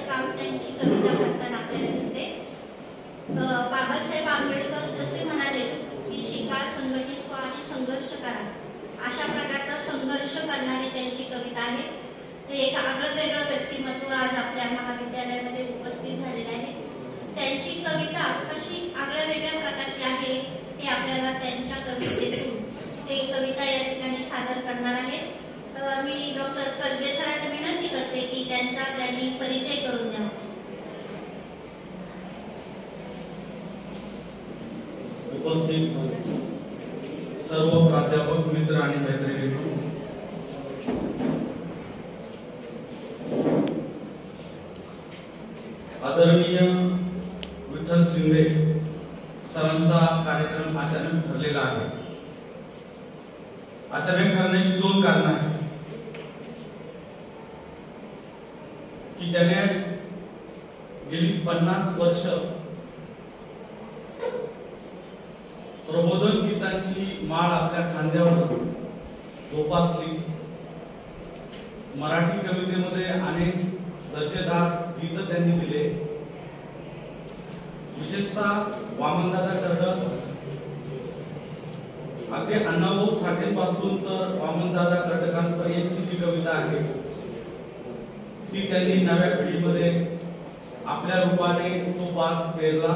काम त्यांची कविता करताना आपल्याला दिसते। बाबासाहेब आंबेडकर जसे म्हणाले की शिका, संघटित व्हा आणि संघर्ष करा, अशा प्रकारचा संघर्ष करणारी त्यांची कविता आहे। ते एक आगळंवेगळं व्यक्तिमत्व आज आपल्या महाविद्यालयामध्ये उपस्थित झालेलं आहे। त्यांची कविता कशी आगळ्यावेगळ्या प्रकारची आहे ते आपल्याला त्यांच्या कवितेतून ते कविता या ठिकाणी सादर करणार आहेत। मी डॉक्टर कलबे सरांना विनंती करते की त्यांचा त्यांनी परिचय करून द्यावा। उपस्थित सर्व प्राध्यापक मित्र आणि मैत्रिणींनो, आदरणीय विठ्ठल शिंदे सरांचा कार्यक्रम अचानक ठरलेला आहे। अचानक ठरण्याची दोन कारण आहेत की त्याने गेली 50 वर्ष प्रबोधन गीतांची माळ आपल्या खांद्यावर जोपासली। मराठी कवितेमध्ये अनेक दर्जेदार गीत त्यांनी दिले। विशेषतः वामनदादा कर्डक, अगदी अण्णाभाऊ साठेंपासून तर वामनदादा कर्डकांपर्यंतची जी कविता आहे ती त्यांनी नव्या पिढीमध्ये आपल्या रूपाने तो बाज पेरला।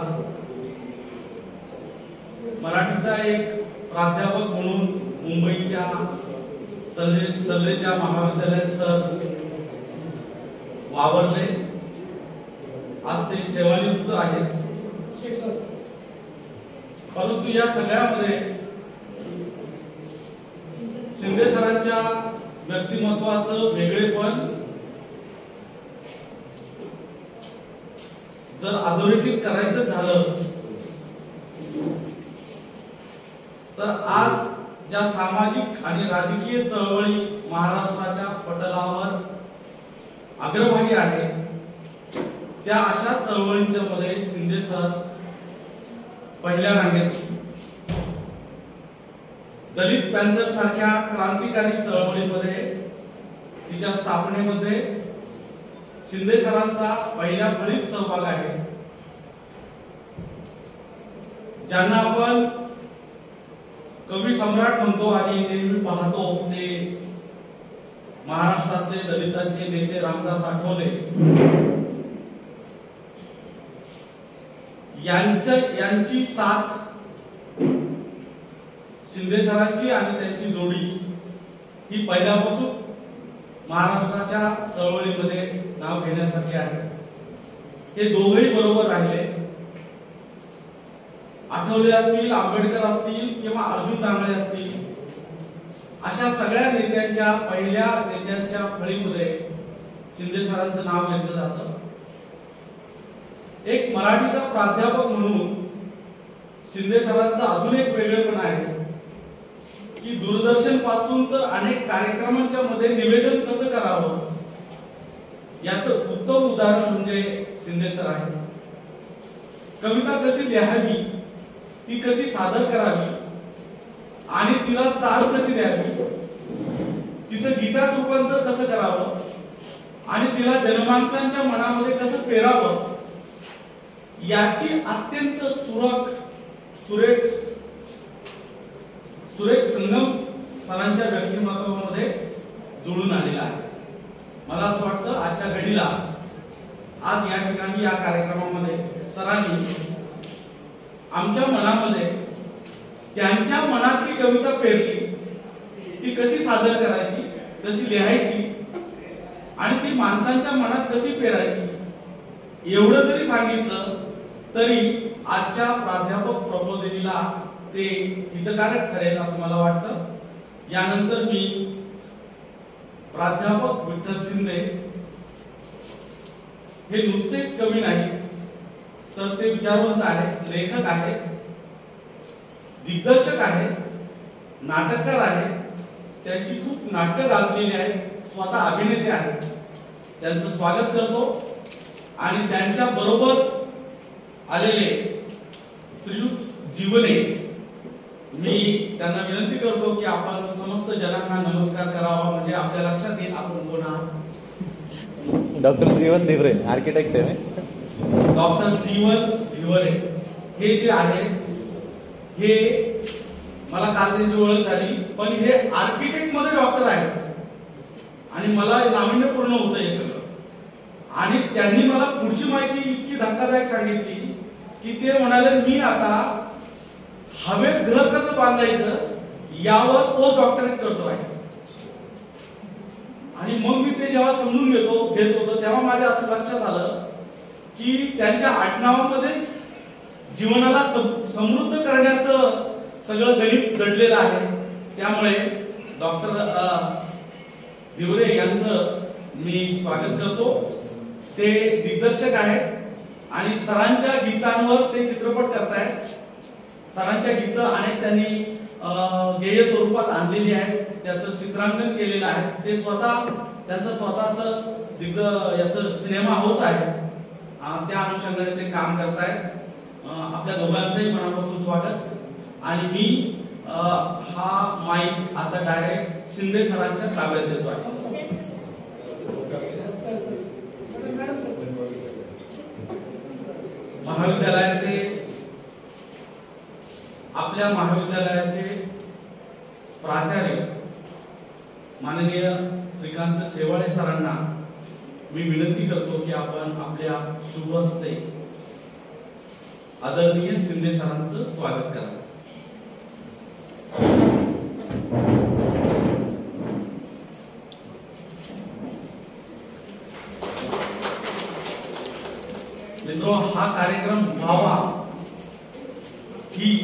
मराठीचा एक प्राध्यापक म्हणून मुंबईच्या तल्लेच्या महाविद्यालयात सर वावरले। आज ते सेवानिवृत्त आहेत। परंतु या सगळ्यामध्ये शिंदे सरांच्या व्यक्तिमत्वाचं वेगळेपण जर अधोरेखित करायचं झालं तर आज ज्या सामाजिक आणि राजकीय चळवळी महाराष्ट्राच्या पटलावर अग्रभागी आहे त्या अशा चळवळींच्या मध्ये शिंदे सर पहिल्या रांगेत। दलित पॅंथर सारख्या क्रांतिकारी चळवळीमध्ये तिच्या स्थापनेमध्ये शिंदे सरांचा पहिल्या फळीत सहभाग आहे। ज्यांना आपण कवी सम्राट म्हणतो आणि नेहमी पाहतो ते महाराष्ट्रातले दलितांचे नेते रामदास आठवले यांची साथ शिंदे सरांची आणि त्यांची जोडी ही पहिल्यापासून महाराष्ट्राच्या चळवळीमध्ये नाव घेण्यासारखे आहे। हे दोघेही बरोबर राहिले। आठवले असतील, आंबेडकर असतील किंवा अर्जुन डांगळे असतील, अशा सगळ्या नेत्यांच्या पहिल्या नेत्यांच्या फळीमध्ये शिंदे सरांचं नाव घेतलं जातं। एक मराठीचा प्राध्यापक म्हणून शिंदे सरांचं अजून एक वेगळेपण आहे की दूरदर्शन पासून तर अनेक कार्यक्रमांच्या मध्ये निवेदन कसं करावं याचं उत्तम उदाहरण म्हणजे शिंदे सर आहे। कविता कशी लिहावी, ती कशी सादर करावी आणि तिला चाल कशी द्यावी, तिचं गीतात रूपांतर कसं करावं आणि तिला जनमानसांच्या मनामध्ये कसं पेरावं याची अत्यंत सुरेख संगम सरांच्या व्यक्तिमत्वामध्ये जुळून आलेला आहे। मला असं वाटतं आजच्या घडीला आज या ठिकाणी या कार्यक्रमामध्ये सरांनी आमच्या मनामध्ये त्यांच्या मनातली कविता पेरली, ती कशी सादर करायची, कशी लिहायची आणि ती माणसांच्या मनात कशी पेरायची एवढं जरी सांगितलं तरी आजच्या प्राध्यापक प्रबोधिनीला ते हितकारक ठरेल असं मला वाटतं। यानंतर मी प्राध्यापक विठ्ठल शिंदे हे नुसतेच कवी नाही तर ते विचारवंत आहेत, लेखक आहेत, दिग्दर्शक आहेत, नाटककार आहेत, त्यांची खूप नाटकं गाजलेली आहेत, स्वतः अभिनेते आहेत। त्यांचं स्वागत करतो आणि त्यांच्या बरोबर आलेले श्रीयुत जीवने मी त्यांना विनंती करतो की आपण समस्त जनांना नमस्कार करावा म्हणजे आपल्या लक्षात येईल आपण कोण आहात। डॉक्टर जीवन धिवरे आर्किटेक्ट आहे. डॉक्टर जीवन धिवरे हे जे आहेत हे मला काल त्यांची ओळख झाली, पण हे आर्किटेक्ट मध्ये डॉक्टर आहेत आणि मला नाविन्यपूर्ण होतं हे सगळं. आणि त्यांनी मला पुढची माहिती इतकी धक्कादायक सांगितली की ते म्हणाले मी आता हवेत घर कसं बांधायचं यावर पोस्ट डॉक्टरेट करतो आहे. आणि मग मी ते जेव्हा समजून घेत होतो तेव्हा माझ्या असं लक्षात आलं की त्यांच्या आडनावामध्येच जीवनाला समृद्ध करण्याचं सगळं गणित दडलेलं आहे. त्यामुळे डॉक्टर धिवरे यांचं मी स्वागत करतो. ते दिग्दर्शक आहेत आणि सरांच्या गीतांवर ते चित्रपट करतायत. सरांच्या गीतं अनेक त्यांनी गेय स्वरूपात आणलेली आहेत, त्याचं चित्रांकन केलेलं आहे. ते स्वतः त्यांचं स्वतःच याचं सिनेमा हाऊस आहे, त्या अनुषंगाने ते काम करतायत. आपल्या दोघांचंही मनापासून स्वागत. आणि मी हा माईक आता डायरेक्ट शिंदे सरांच्या ताब्यात देतो आहे. आपल्या महाविद्यालयाचे प्राचार्य माननीय श्रीकांत शेवाळे सरांना मी विनंती करतो की आपण आपल्या शुभ हस्ते आदरणीय शिंदे सरांचं स्वागत करा. मित्रो, हा कार्यक्रम व्हावा ही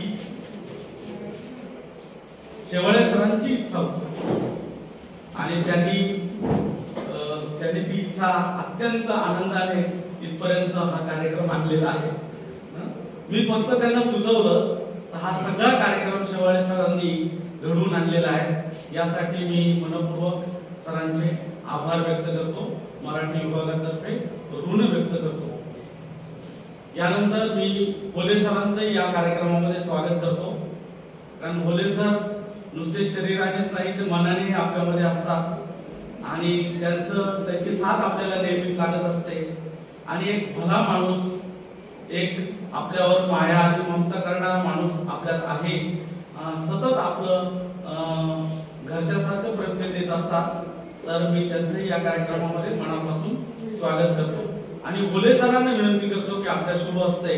शेवाळे सरांची इच्छा होती आणि त्यांनी ती इच्छा अत्यंत आनंदाने इथपर्यंत हा कार्यक्रम आणलेला आहे. मी फक्त त्यांना सुचवलं तर हा सगळा कार्यक्रम शेवाळे सरांनी घडवून आणलेला आहे. यासाठी मी मनपूर्वक सरांचे आभार व्यक्त करतो, मराठी विभागातर्फे ऋण व्यक्त करतो. यानंतर मी भोले सरांचंही या कार्यक्रमामध्ये स्वागत करतो, कारण भोले सर नुसते शरीरानेच नाही तर मनाने आपल्यामध्ये असतात आणि त्यांची साथ आपल्याला नेहमीच लागत असते. आणि एक भला माणूस, एक आपल्यावर माया आणि ममता करणारा माणूस आपल्यात आहे. सतत आपलं घरच्यासारखं प्रयत्न देत असतात. तर मी त्यांचंही या कार्यक्रमामध्ये मनापासून स्वागत करतो आणि भोले सरांना विनंती करतो की आपल्या शुभ हस्ते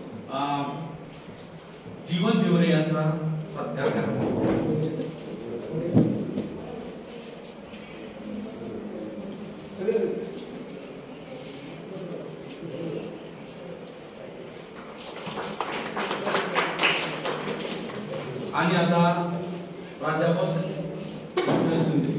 जीवन धिवरे यांचा सत्कार करा. आणि आता प्राध्यापक डॉक्टर शिंदे.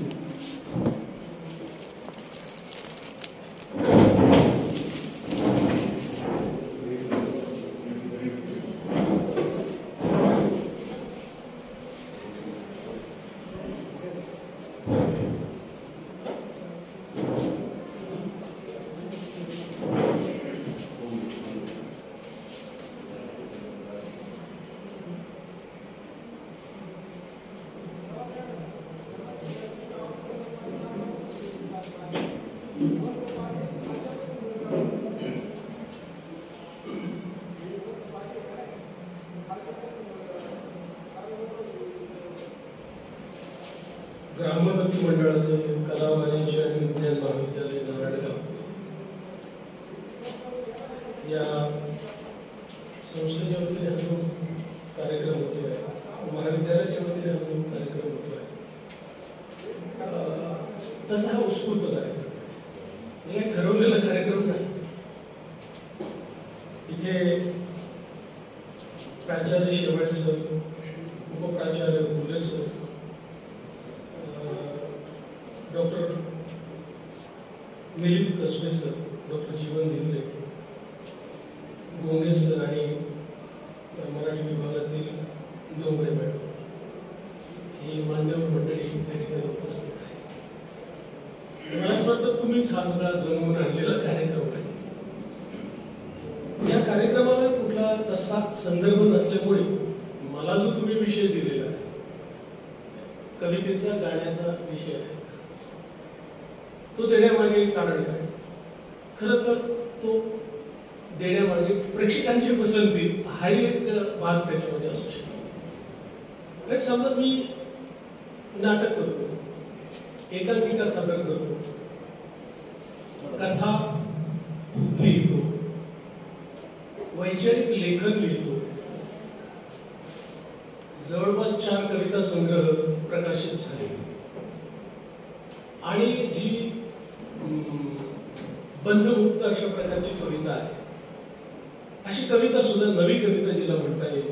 ग्रामोन्नती मंडळाचे कला वाणिज्य आणि विज्ञान महाविद्यालय नारायणगाव या संस्थेच्या वतीने हा कार्यक्रम होतोय, महाविद्यालयाच्या वतीने हा कार्यक्रम होतोय. तसा हा उत्स्फूर्त कार्यक्रम हे ठरवलेला कार्यक्रम नाही. इथे प्राचार्य शेवाळे सर, उपप्राचार्य Bhole sir, doctor Milind Kasbe sir, doctor Jeevan Dhiware, Gonge sir आणि मराठी विभागातील डोंगरे मॅडम ही मान्यवर मंडळी त्या ठिकाणी उपस्थित आहे. मला असं वाटतं तुम्हीच हा सगळा जमवून आणलेला कार्यक्रम आहे. या कार्यक्रमाला कुठला तसा संदर्भ नसल्यामुळे मला जो तुम्ही विषय दिलेला आहे, कवितेचा गाण्याचा विषय आहे, तो देण्यामागे कारण काय? खरं तर तो देण्यामागे प्रेक्षकांची पसंती हाही एक भाग त्याच्यामध्ये असू शकतो. एक समजा मी नाटक करतो, एकांकिका सादर करतो, कथा लिहितो, वैचारिक लेखन लिहितो, जवळपास 4 कविता संग्रह प्रकाशित झाले आणि जी बंधमुक्त अशा प्रकारची कविता आहे, अशी कविता सुद्धा नवी कविता जिला म्हणता येईल,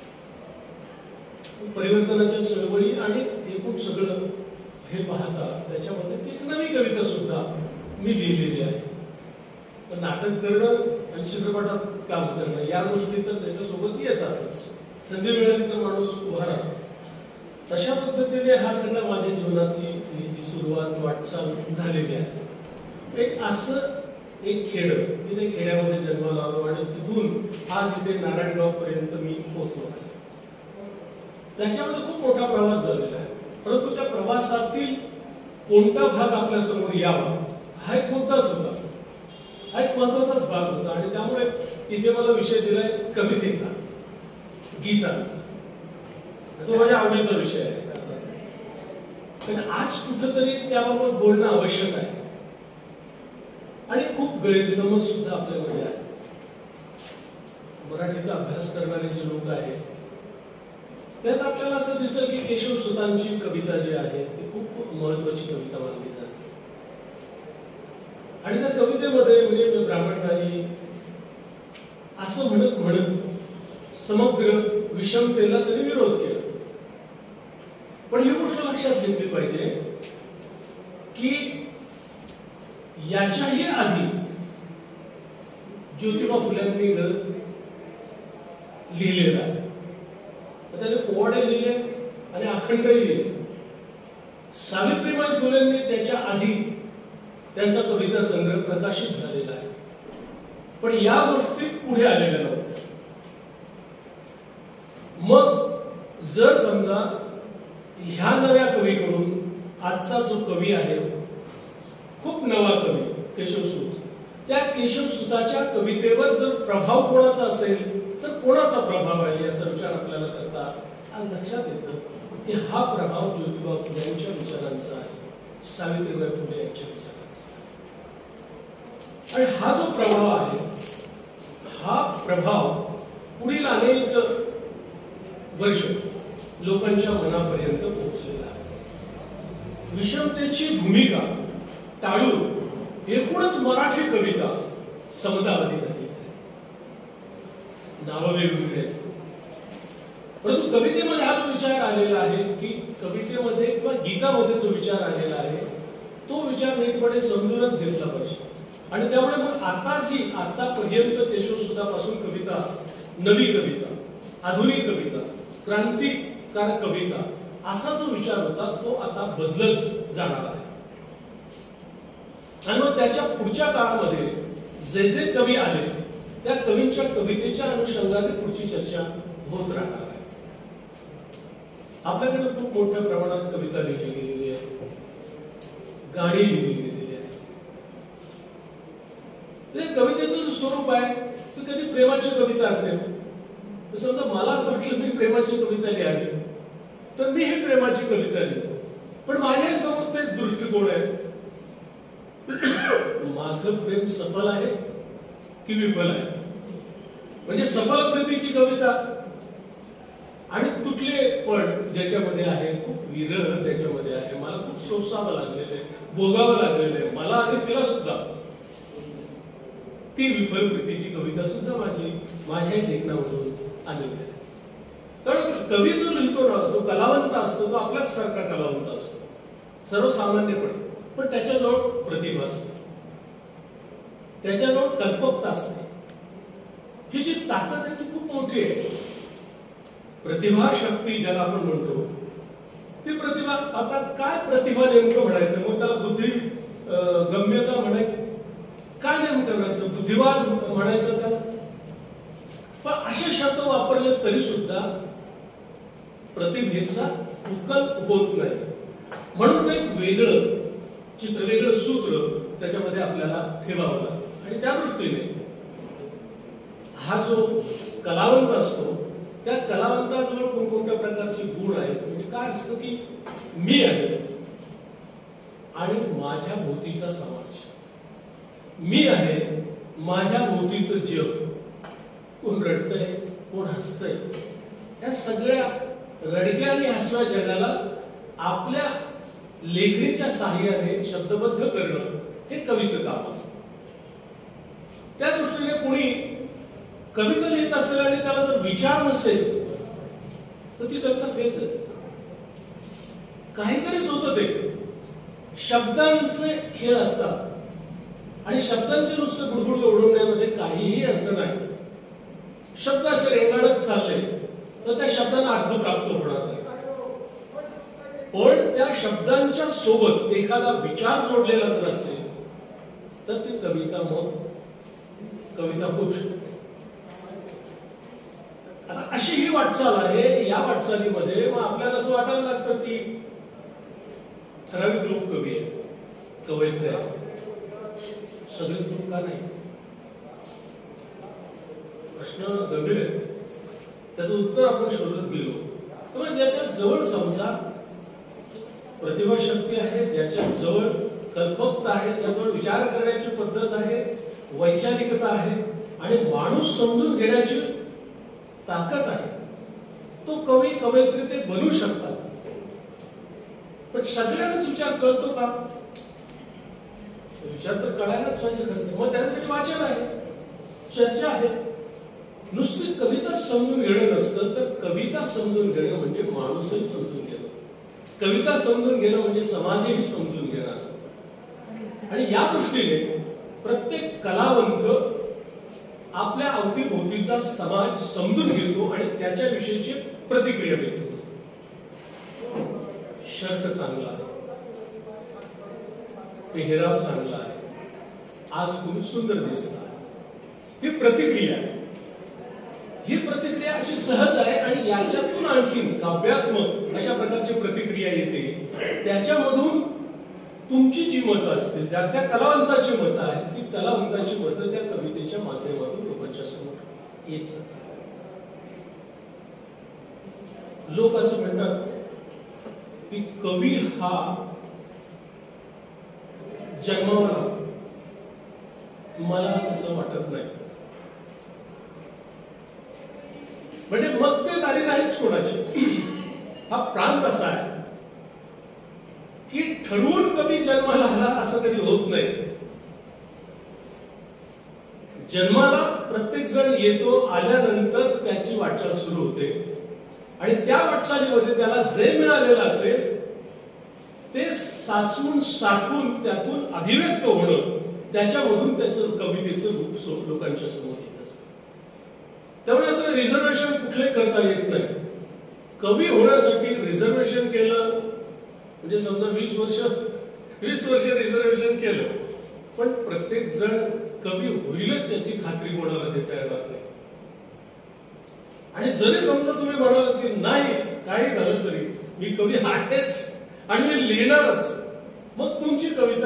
परिवर्तनाच्या चळवळी आणि एकूण सगळं हे पाहता त्याच्यामध्ये एक नवी कविता सुद्धा मी लिहिलेली आहे. नाटक करणं आणि चित्रपटात काम करणं या गोष्टी तर त्याच्यासोबत येतातच, संधी मिळाली तर माणूस उभा राहतो. तशा पद्धतीने हा सगळा माझ्या जीवनाची जी सुरुवात वाटचाल झालेली आहे. एक असं एक खेड की ते खेड्यामध्ये जन्माला आलो आणि तिथून आज इथे नारायणगाव पर्यंत मी पोहोचलो आहे. त्याच्यामध्ये खूप मोठा प्रवास झालेला आहे, परंतु त्या प्रवासातील कोणता भाग आपल्या समोर यावा हा एक मुद्दाच होता, हा एक महत्वाचाच भाग होता. आणि त्यामुळे इथे मला विषय दिलाय कवितेचा, गीताचा. तो माझ्या आवडीचा विषय आहे. पण आज कुठेतरी त्याबाबत बोलणं आवश्यक आहे आणि खूप गैरसमज सुद्धा आपल्यामध्ये आहे. मराठीचा अभ्यास करणारे जे लोक आहेत त्यात आपल्याला असं दिसेल की केशवसुतांची कविता जी आहे ती खूप महत्वाची कविता मानली जाते. आणि त्या कवितेमध्ये म्हणजे मी ब्राह्मण नाही असं म्हणत म्हणत समग्र विषमतेला त्यांनी विरोध केला. पण ही गोष्ट लक्षात घेतली पाहिजे की याच्याही आधी ज्योतिबा फुल्यांनी लिहिलेला आहे. त्याने पोवाडे लिहिले आणि अखंडही लिहिले. सावित्रीबाई फुलेंनी त्याच्या आधी त्यांचा कविता संग्रह प्रकाशित झालेला आहे, पण या गोष्टी पुढे आलेल्या नव्हत्या. मग जर समजा ह्या नव्या कवीकडून आजचा जो कवी आहे, खूप नवा कवी केशवसूत, त्या केशवसूताच्या कवितेवर जर प्रभाव कोणाचा असेल तर कोणाचा प्रभाव आहे याचा विचार आपल्याला करता आज लक्षात येतं की हा प्रभाव ज्योतिबा फुले यांच्या विचारांचा आहे, सावित्रीबाई फुले यांच्या विचारांचा. आणि हा जो प्रभाव आहे हा प्रभाव पुढील अनेक वर्ष लोकांच्या मनापर्यंत पोहोचलेला आहे. विषमतेची भूमिका टाळून एकूणच मराठी कविता समतावादी झाली. नावं वेगवेगळी असतात, परंतु कवितेमध्ये हा जो विचार आलेला आहे की कवितेमध्ये किंवा गीतामध्ये जो विचार आलेला आहे तो विचार नीटपणे समजूनच घेतला पाहिजे. आणि त्यामुळे मग आतापर्यंत केशवसुतापासून कविता, नवी कविता, आधुनिक कविता, क्रांतिकारक कविता असा जो विचार होता तो आता बदलत जाणार आहे. आणि मग त्याच्या पुढच्या काळामध्ये जे जे कवी आले त्या कवींच्या कवितेच्या अनुषंगाने पुढची चर्चा होत राहणार आहे. आपल्याकडे खूप मोठ्या प्रमाणात कविता लिहिली गेलेली आहे, गाणी लिहिली गेलेली आहे. कवितेचं जो स्वरूप आहे ते कधी प्रेमाची कविता असेल, समजा मला असं वाटलं मी प्रेमाची कविता लिहावी तर मी ही प्रेमाची कविता लिहितो, पण माझ्या समोर तेच दृष्टिकोन आहे. माझं प्रेम सफल आहे की विफल आहे, म्हणजे सफल प्रीतीची कविता आणि तुटले पण ज्याच्यामध्ये आहे, खूप विरह त्याच्यामध्ये आहे, मला खूप सोसावं लागलेलं आहे, भोगावं लागलेलं आहे मला आणि तिला सुद्धा, ती विफल प्रीतीची कविता सुद्धा माझ्याही लेखनामधून आलेली आहे. कारण कवी जो लिहितो ना, जो कलावंत असतो तो आपल्याच सारखा कलावंत असतो सर्वसामान्यपणे, पण त्याच्याजवळ प्रतिभा असते, त्याच्याजवळ कल्पकता असते. ही जी ताकद आहे ती खूप मोठी आहे. प्रतिभा शक्ती ज्याला आपण म्हणतो ती प्रतिभा, आता काय प्रतिभा नेमकं म्हणायचं, मग त्याला बुद्धी गम्यता म्हणायची, काय नेमकं म्हणायचं, बुद्धिवाद म्हणायचं त्याला, पण असे शब्द वापरले तरी सुद्धा प्रतिभेचा उकल होत नाही. म्हणून ते वेगळं चित्र, वेगळं सूत्र त्याच्यामध्ये आपल्याला ठेवावं लागतं. आणि त्या दृष्टीने हा जो कलावंत असतो त्या कलावंताजवळ कोणकोणत्या प्रकारचे गुण आहेत. म्हणजे काय असतं की मी आहे आणि माझ्या भोवतीचा समाज, मी आहे माझ्या भोवतीचं जग, कोण रडतंय कोण हसतंय, या सगळ्या रडक्या आणि हसव्या जगाला आपल्या लेखणीच्या साहाय्याने शब्दबद्ध करणं हे कवीचं काम असतं. त्या दृष्टीने कोणी कविता लिहित असेल आणि त्याला जर विचार नसेल तर ती कविता फेल करते. काहीतरीच होतं ते. शब्दांचे खेळ असतात आणि शब्दांचे नुसते बुडबुड उडवण्यामध्ये काहीही अर्थ नाही. शब्द असे रेंगाळत चालले तर त्या शब्दांना अर्थ प्राप्त होणार नाही. पण त्या शब्दांच्या सोबत एखादा विचार जोडलेला जर असेल तर ती कविता मग कविता होऊ शकते. आता अशी ही वाटचाल आहे. या वाटचालीमध्ये मग आपल्याला असं वाटायला लागतं की ठराविक लोक कवी आहेत, कवयित्री आहेत, सगळेच लोक का नाही. प्रश्न गंभीर आहे. त्याचं उत्तर आपण शोधत गेलो तर ज्याच्या जवळ समजा प्रतिभाशक्ती आहे, ज्याच्या जवळ कल्पकता आहे, ज्याजवळ विचार करण्याची पद्धत आहे, वैचारिकता आहे आणि माणूस समजून घेण्याची ताकद आहे, तो कवी कवयित्री ते बनू शकतात. पण सगळ्यांनाच विचार कळतो का? विचार तर कळायलाच पाहिजे खरं. मग त्यासाठी वाचन आहे, चर्चा आहे. नुसती कविता समजून घेणं नसतं तर कविता समजून घेणं म्हणजे माणूसही समजून घेणं, कविता समजून घेणं म्हणजे समाजही समजून घेणं असतं. आणि या दृष्टीने प्रत्येक कलावंत आपल्या अवतीभोवतीचा समाज समजून घेतो आणि त्याच्याविषयीची प्रतिक्रिया देतो. शर्ट चांगला आहे, पेहराव चांगला आहे, आज तुम्ही सुंदर दिसता, ही प्रतिक्रिया आहे. ही प्रतिक्रिया अशी सहज आहे आणि याच्यातून आणखीन काव्यात्मक अशा प्रकारची प्रतिक्रिया येते. त्याच्यामधून तुमची जी मतं असते, त्या कलावंताची मतं आहेत, ती कलावंताची मतं त्या कवितेच्या माध्यमातून लोकांच्या समोर येत जातात. लोक असं म्हणतात की कवी हा जन्मावर लागतो. मला तसं वाटत नाही. म्हणजे मक्तेदारी नाहीच कोणाची. हा प्रांत असा आहे की ठरवून कवी जन्माला आला असं कधी होत नाही. जन्माला प्रत्येक जण येतो, आल्यानंतर त्याची वाटचाल सुरू होते आणि त्या वाटचालीमध्ये त्याला जे मिळालेलं असेल ते साचवून साठवून त्यातून अभिव्यक्त होणं, त्याच्यामधून त्याचं कवितेचं रूप लोकांच्या समोर येत असतं. त्यामुळे असं रिझर्वेशन कुठले करता येत नाही. कवी होण्यासाठी रिझर्वेशन केलं म्हणजे समजा 20 वर्ष रिझर्वेशन केलं, पण प्रत्येक जण कवी होईलच याची खात्री कोणाला देता येणार नाही. आणि जरी समजा तुम्ही म्हणाल की नाही काही झालं तरी मी कवी आहेच आणि मी लिहिणारच, मग तुमची कविता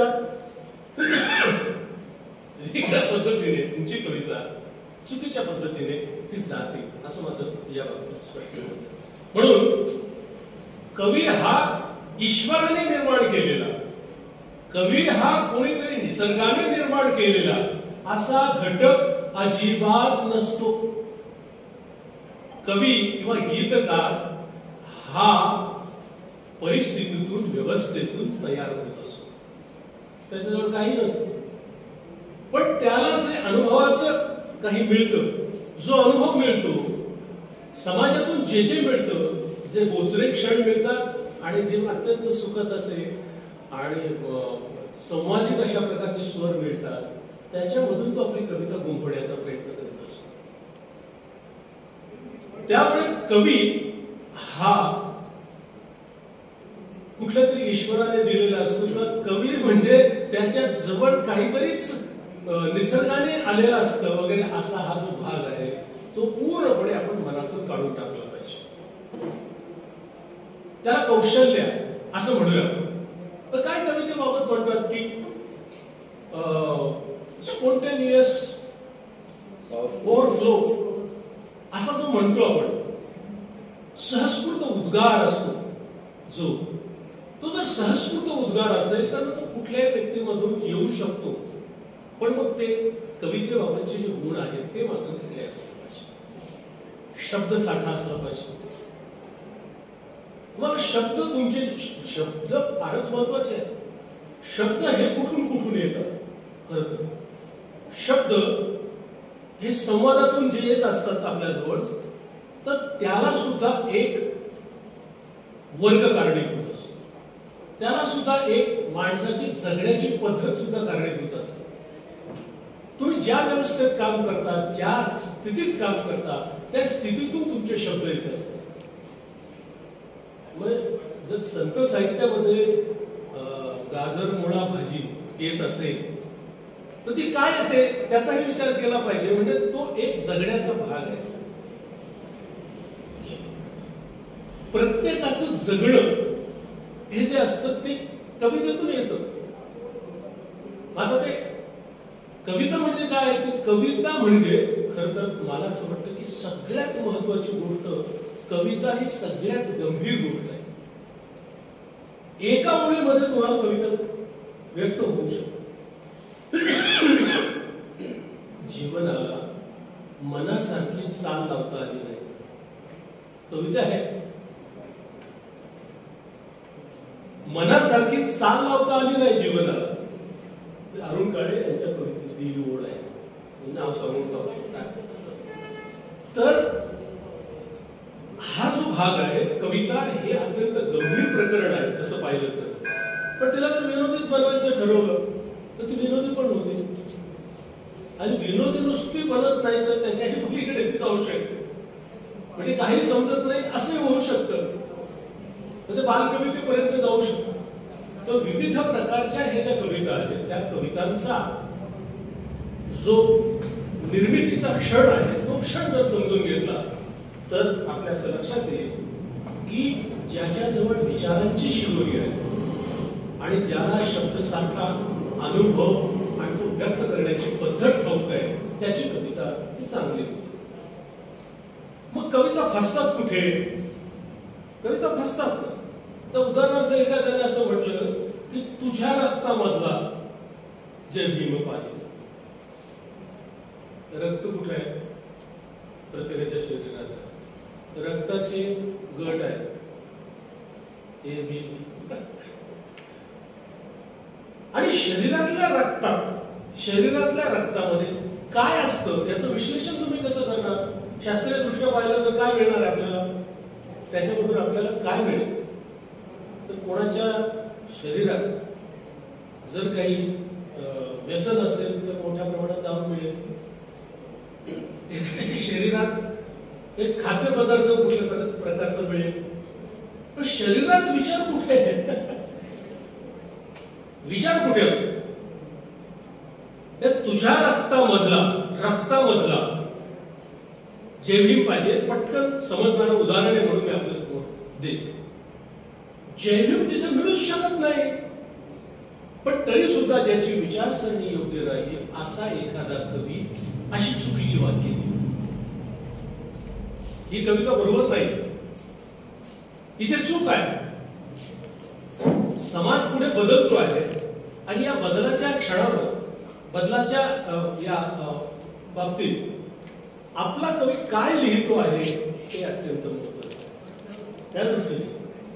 वेगळ्या पद्धतीने, तुमची कविता चुकीच्या पद्धतीने ती जाते, असं माझं या बाबतीत स्पष्ट होतं. म्हणून कवी हा ईश्वराने निर्माण केलेला, कवी हा कोणीतरी निसर्गाने निर्माण केलेला असा घटक अजिबात नसतो. कवी किंवा गीतकार हा परिस्थितीतून, व्यवस्थेतून तयार होत असतो. त्याच्याजवळ काही नसतो, पण त्याला जे अनुभवाचं काही मिळतं, जो अनुभव मिळतो, समाजातून जे जे मिळतं, जे बोचरे क्षण मिळतात आणि जे अत्यंत सुखद असे आणि संवादित अशा प्रकारचे स्वर मिळतात, त्याच्यामधून तो आपली कविता गुंफण्याचा प्रयत्न करत असतो. त्यामुळे कवी हा कुठल्या तरी ईश्वराने दिलेला असतो. कवी म्हणजे त्याच्या जवळ काहीतरीच निसर्गाने आलेला असतं वगैरे, असा हा जो भाग आहे तो पूर्णपणे आपण मनातून काढून टाकला पाहिजे. त्याला कौशल्य आहे असं म्हणूया आपण. तर काय कवितेबाबत म्हणतात की स्पॉन्टेनियस ओव्हरफ्लो असा जो म्हणतो आपण, सहस्फूर्त उद्गार असतो जो, तो जर सहस्फूर्त उद्गार असेल तर तो कुठल्याही व्यक्तीमधून येऊ शकतो, पण मग ते कवितेबाबतचे जे गुण आहेत ते मात्र तिकडे असले पाहिजे. शब्दसाठा असला पाहिजे. मग शब्द, तुमचे शब्द फारच महत्वाचे आहे. शब्द हे कुठून कुठून येतात? खरं शब्द हे संवादातून जे येत असतात आपल्याजवळ, तर त्याला सुद्धा एक वर्ग कारणीभूत असतो. त्याला सुद्धा एक माणसाची जगण्याची पद्धत सुद्धा कारणीभूत असते. तुम्ही ज्या व्यवस्थेत काम करता, ज्या स्थितीत काम करता, त्या स्थितीतून तुमचे शब्द येत असतात. मग जर संत साहित्यामध्ये गाजर मुळा भाजी येत असेल तर ती काय येते त्याचाही विचार केला पाहिजे. म्हणजे तो एक जगण्याचा भाग आहे. प्रत्येकाचं जगणं हे जे असतं ते कवितेतून येतं. आता ते कविता म्हणजे काय? की कविता म्हणजे खरं तर मला असं वाटतं की सगळ्यात महत्वाची गोष्ट, कविता ही सगळ्यात गंभीर गोष्ट आहे. एका ओळीमध्ये तुम्हाला कविता व्यक्त होऊ शकते. जीवनाला मनासारखी चाल लावता आली नाही, कविता आहे. मनासारखी चाल लावता आली नाही जीवनाला. अरुण काळे यांच्या कवितेतली ही ओळ आहे. नाव सांगून तर हा जो भाग आहे, कविता हे अत्यंत गंभीर प्रकरण आहे तसं पाहिलं तर. पण तिला जर विनोदीच बनवायचं ठरवलं तर ती विनोदी पण होती. आणि विनोदी नुसती बनत नाही तर त्याच्याही पलीकडे ती जाऊ शकते. म्हणजे काही समजत नाही असंही होऊ शकतं. म्हणजे बालकवितेपर्यंत जाऊ शकतो. तर विविध प्रकारच्या हे ज्या कविता आहेत त्या कवितांचा जो निर्मितीचा क्षण आहे तो क्षण जर समजून घेतला तर आपल्या असं लक्षात येईल की ज्याच्याजवळ विचारांची शिदोरी आहे आणि ज्याला शब्दसाठा, अनुभव आणि तो व्यक्त करण्याची पद्धत ठाऊक आहे त्याची कविता ही चांगली होती. मग कविता फसतात कुठे? कविता फसतात तर उदाहरणार्थ एखाद्याने असं म्हटलं की तुझ्या रक्तामधला जय भीम पाहिजे. रक्त कुठे आहे? प्रत्येकाच्या शरीरात. रक्ताचे गट आहे ए बी. आणि शरीरातल्या रक्तामध्ये काय असतं याचं विश्लेषण तुम्ही कसं करणार? शास्त्रीय दृष्ट्या पाहिलं तर काय मिळणार आहे आपल्याला? त्याच्यामधून आपल्याला काय मिळेल? तर कोणाच्या शरीरात जर काही व्यसन असेल तर मोठ्या प्रमाणात दारू मिळेल. एखाद्याच्या शरीरात एक खाद्यपदार्थ कुठल्या प्रकारचा मिळेल. पण शरीरात विचार कुठे आहे? विचार कुठे असतो? तुझ्या रक्तामधला जे भीम पाहिजे पटकन समजणारं उदाहरण आहे म्हणून मी आपल्या समोर देतो. जय भीम तिथे मिळूच शकत नाही. पण तरी सुद्धा ज्याची विचारसरणी योग्य राहील असा एखादा कवी अशी चुकीची वाक्य लिहितो. ही कविता बरोबर नाही. इथे चूक आहे. समाज पुढे बदलतो आहे आणि या बदलाच्या क्षणावर, बदलाच्या या बाबतीत आपला कवी काय लिहितो आहे हे अत्यंत महत्त्वाचं आहे. त्या दृष्टीने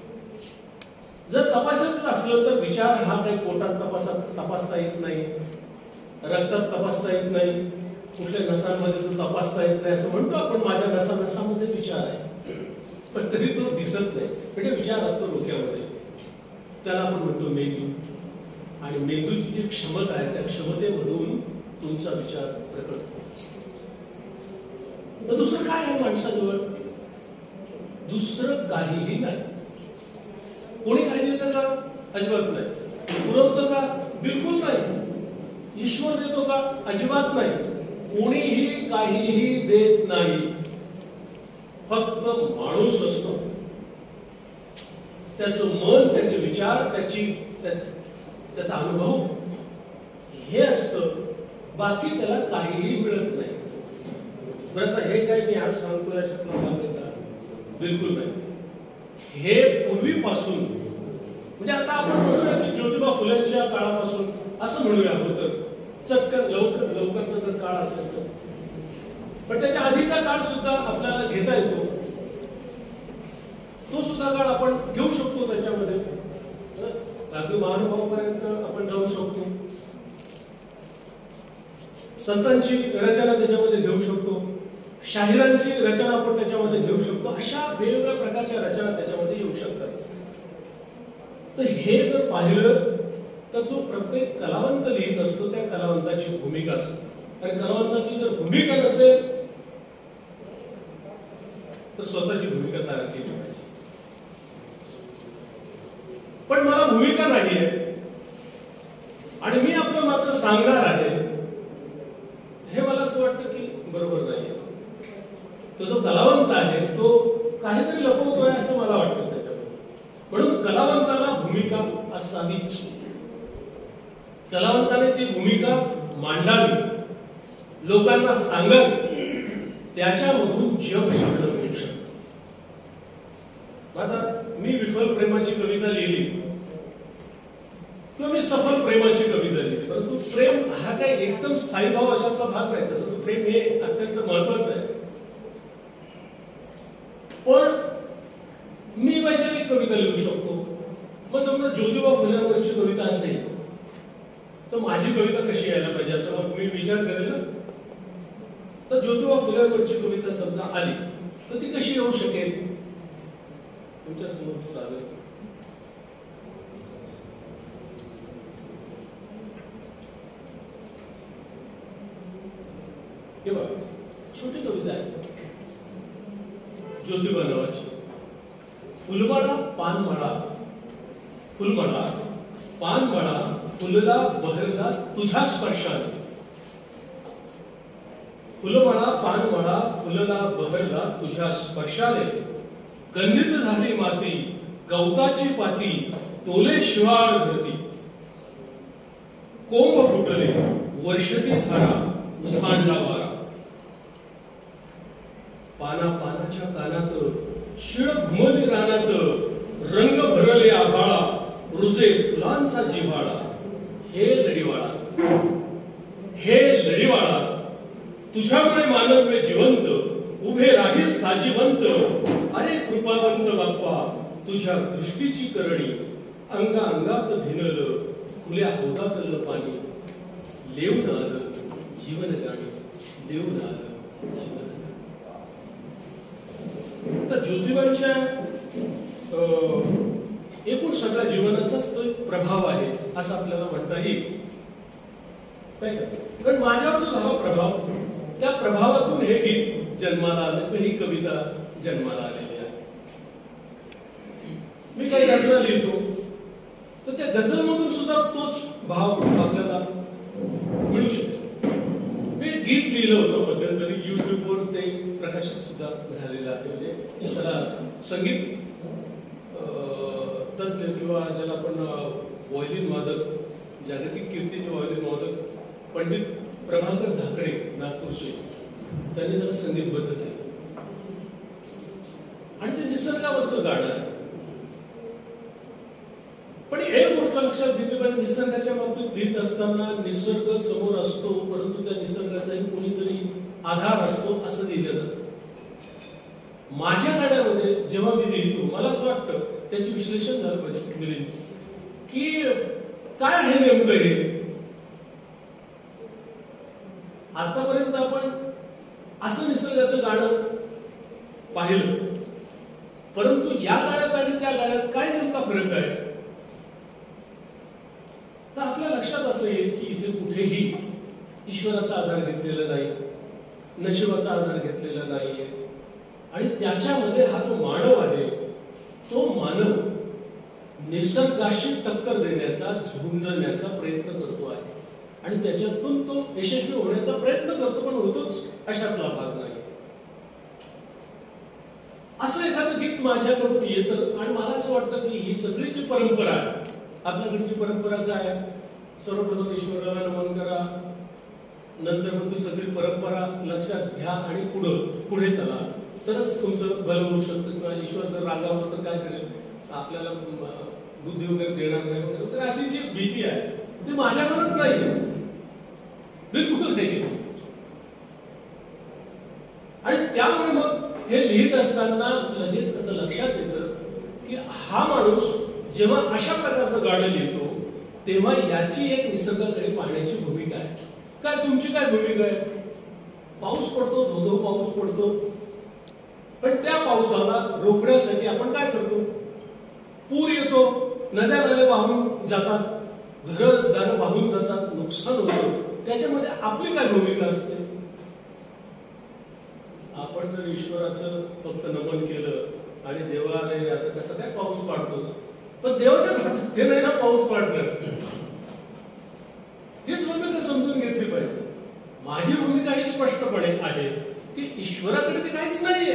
जर तपासायचं असलं तर विचार हा काही पोटात तपासता येत नाही, रक्तात तपासता येत नाही, कुठल्या नसांमध्ये तो तपासता येत नाही. असं म्हणतो आपण माझ्या नसामध्ये विचार आहे, पण तरी तो दिसत नाही. म्हणजे विचार असतो डोक्यामध्ये, त्याला आपण म्हणतो मेंदू. आणि मेंदूची जी क्षमता आहे त्या क्षमतेमधून तुमचा विचार प्रकट होतो. तर दुसरं काय आहे माणसाजवळ? दुसरं काहीही नाही. कोणी काही देतं का? अजिबात नाही. पुरवतं का? बिलकुल नाही. ईश्वर देतो का? अजिबात नाही. कोणीही काहीही देत नाही. फक्त माणूस असतो. त्याचं मन, त्याचे विचार, त्याचा अनुभव हे असतं. बाकी त्याला काहीही मिळत नाही. बरं, आता हे काय मी आज सांगतो याच्यातलं का? बिलकुल नाही. हे पूर्वीपासून, म्हणजे आता आपण म्हणूया की ज्योतिबा फुलेंच्या काळापासून असं म्हणूया अगोदर चटकन लवकरचा जर काळ असेल तर, पण त्याच्या आधीचा काळ सुद्धा आपल्याला घेता येतो. तो सुद्धा काळ आपण घेऊ शकतो. त्याच्यामध्ये अगदी महानुभावापर्यंत आपण जाऊ शकतो. संतांची रचना त्याच्यामध्ये घेऊ शकतो. शाहिरांची रचना आपण त्याच्यामध्ये घेऊ शकतो. अशा वेगवेगळ्या प्रकारच्या रचना त्याच्यामध्ये येऊ शकतात. तर हे जर पाहिलं तर जो प्रत्येक कलावंत लिहित असतो त्या कलावंताची भूमिका असते. आणि कलावंताची जर भूमिका नसेल तर स्वतःची भूमिका तयार केली पाहिजे. पण मला भूमिका नाहीये आणि मी आपलं मात्र सांगणार आहे, हे मला असं वाटतं की बरोबर नाहीये. तो जो कलावंत आहे तो काहीतरी लपवतोय असं मला वाटतं त्याच्यामध्ये. म्हणून कलावंताला भूमिका असावीच. कलावंताने ती भूमिका मांडावी, लोकांना सांगावी, त्याच्यामधून जग जाणं होऊ शकतं. आता मी विफल प्रेमाची कविता लिहिली किंवा मी सफल प्रेमाची कविता लिहिली, परंतु प्रेम हा काही एकदम स्थायी भाव अशातला भाग नाही. तसं प्रेम हे अत्यंत महत्वाचं आहे. पण मी वैचारिक कविता लिहू शकतो. मग समजा ज्योतिबा फुल्यांवरची कविता असेल तर माझी कविता कशी यायला पाहिजे असं मग मी विचार करेल ना. तर ज्योतिबा फुल्यांवरची कविता समजा आली तर ती कशी येऊ शकेल तुमच्या समोर सादर. हे बघा, छोटी कविता आहे ज्योतिबा नावाची. फुलमळा पानमळा, फुलमळा पानमळा फुलला बहरला तुझ्या स्पर्शाने. फुलमळा पानमळा फुलला बहरला तुझ्या स्पर्शाने. गंधित झाली माती गवताची पाती टोले शिवाळ धरती. कोंब फुटले वर्षती धारा उधाणला वारा. पाना पानाच्या कानात शिळ घुमली रानात. रंग भरले आभाळा रुजे फुलांचा जिव्हाळा. हे लढीवाळा, हे लढीवाळा, तुझ्यामुळे मानव्य जिवंत उभे राही साजिवंत. अरे कृपावंत बाप्पा तुझ्या दृष्टीची करणी. अंगा अंगात भिनल खुल्या हौदातलं पाणी. लेऊन आलं जीवन गाणी, लेऊन आलं जीवन गाणी. तर ज्योतिबांच्या एकूण सगळ्या जीवनाचाच तो प्रभाव आहे असं आपल्याला म्हणता येईल. कारण माझ्यावर जो झाला प्रभाव, त्या प्रभावातून हे गीत जन्माला आलं, ही कविता जन्माला आलेली आहे. मी काही गजला लिहितो तर त्या गझलमधून सुद्धा तोच भाव आपल्याला मिळू शकतो. मी गीत लिहिलं होतं मध्यंतरी, युट्यूबवर ते प्रकाशित सुद्धा झालेलं आहे. म्हणजे त्याला संगीत तज्ञ किंवा ज्याला आपण व्हायोलिन वादक, जागतिक कीर्तीचे व्हायोलिन वादक पंडित प्रभाकर धाकडे नागपूरचे, त्यांनी त्याला संगीतबद्ध केलं. आणि ते निसर्गावरचं गाणं आहे. पण एक गोष्ट लक्षात घेतली पाहिजे, निसर्गाच्या बाबतीत लिहित असताना निसर्ग समोर असतो, परंतु त्या निसर्गाचाही कोणीतरी आधार असतो असं लिहिलं जातं. माझ्या गाण्यामध्ये जेव्हा मी लिहितो मला असं वाटतं त्याचे विश्लेषण झालं पाहिजे मिलिंद, की काय आहे नेमकं हे. आतापर्यंत आपण असं निसर्गाचं गाणं पाहिलं, परंतु या गाण्यात आणि त्या गाण्यात काय नेमका फरक आहे. तर आपल्या लक्षात असं येईल की इथे कुठेही ईश्वराचा आधार घेतलेला नाही, नशिबाचा आधार घेतलेला नाहीये. आणि त्याच्यामध्ये हा जो मानव आहे तो मानव निसर्गाशी टक्कर देण्याचा, झुंजण्याचा प्रयत्न करतो आहे. आणि त्याच्यातून तो यशस्वी होण्याचा प्रयत्न करतो, पण होतोच अशातला भाग नाही. असं एखादं गीत माझ्याकडून येतं आणि मला असं वाटतं की ही सगळीची परंपरा आहे. आपल्याकडची परंपरा काय? सर्वप्रथम ईश्वराला नमन करा, नंतर मग ती सगळी परंपरा लक्षात घ्या आणि पुढे चला, तरच तुमचं भलं होऊ शकतं. किंवा ईश्वर जर रागावलं तर काय करेल, आपल्याला बुद्धी वगैरे देणार नाही वगैरे अशी जी भीती आहे ती माझ्या मनात नाही, बिलकुल नाही. आणि त्यामुळे मग हे लिहित असताना लगेच आता लक्षात येतं की हा माणूस जेव्हा अशा प्रकारचं गाणं लिहितो तेव्हा याची एक निसर्गाकडे पाहण्याची भूमिका आहे. काय तुमची काय भूमिका आहे? पाऊस पडतो, धो-धो पाऊस पडतो, पण त्या पावसाला रोखण्यासाठी आपण काय करतो? पूर येतो, नद्या नाले वाहून जातात, घरदार वाहून जातात, नुकसान होतं. त्याच्यामध्ये आपली काय भूमिका असते? आपण जर ईश्वराचं फक्त नमन केलं आणि देवाने असं कसं काय पाऊस पाडतोस, पण देवाच्याच हातात ते नाही ना पाऊस पाडणार. हीच भूमिका समजून घेतली पाहिजे. माझी भूमिका ही स्पष्टपणे आहे की ईश्वराकडे ते काहीच नाहीये.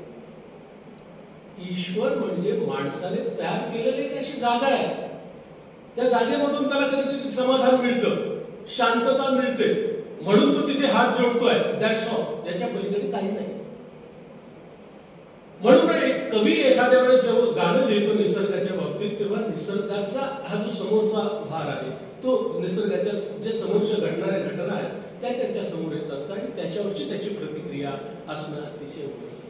ईश्वर म्हणजे माणसाने तयार केलेली एक अशी जागा आहे. त्या जागेमधून त्याला कधी कधी समाधान मिळतं, शांतता मिळते, म्हणून तो तिथे हात जोडतोय. That's all. याच्या पलीकडे काही नाही. म्हणून एक कवी एखाद्या वेळेस जेव्हा गाणं लिहितो निसर्गाच्या बाबतीत तेव्हा निसर्गाचा हा जो समोरचा भार आहे तो निसर्गाच्या जे समोरच्या घडणाऱ्या घटना आहेत त्या त्याच्या समोर येत असतात आणि त्याच्यावरची त्याची प्रतिक्रिया असणं अतिशय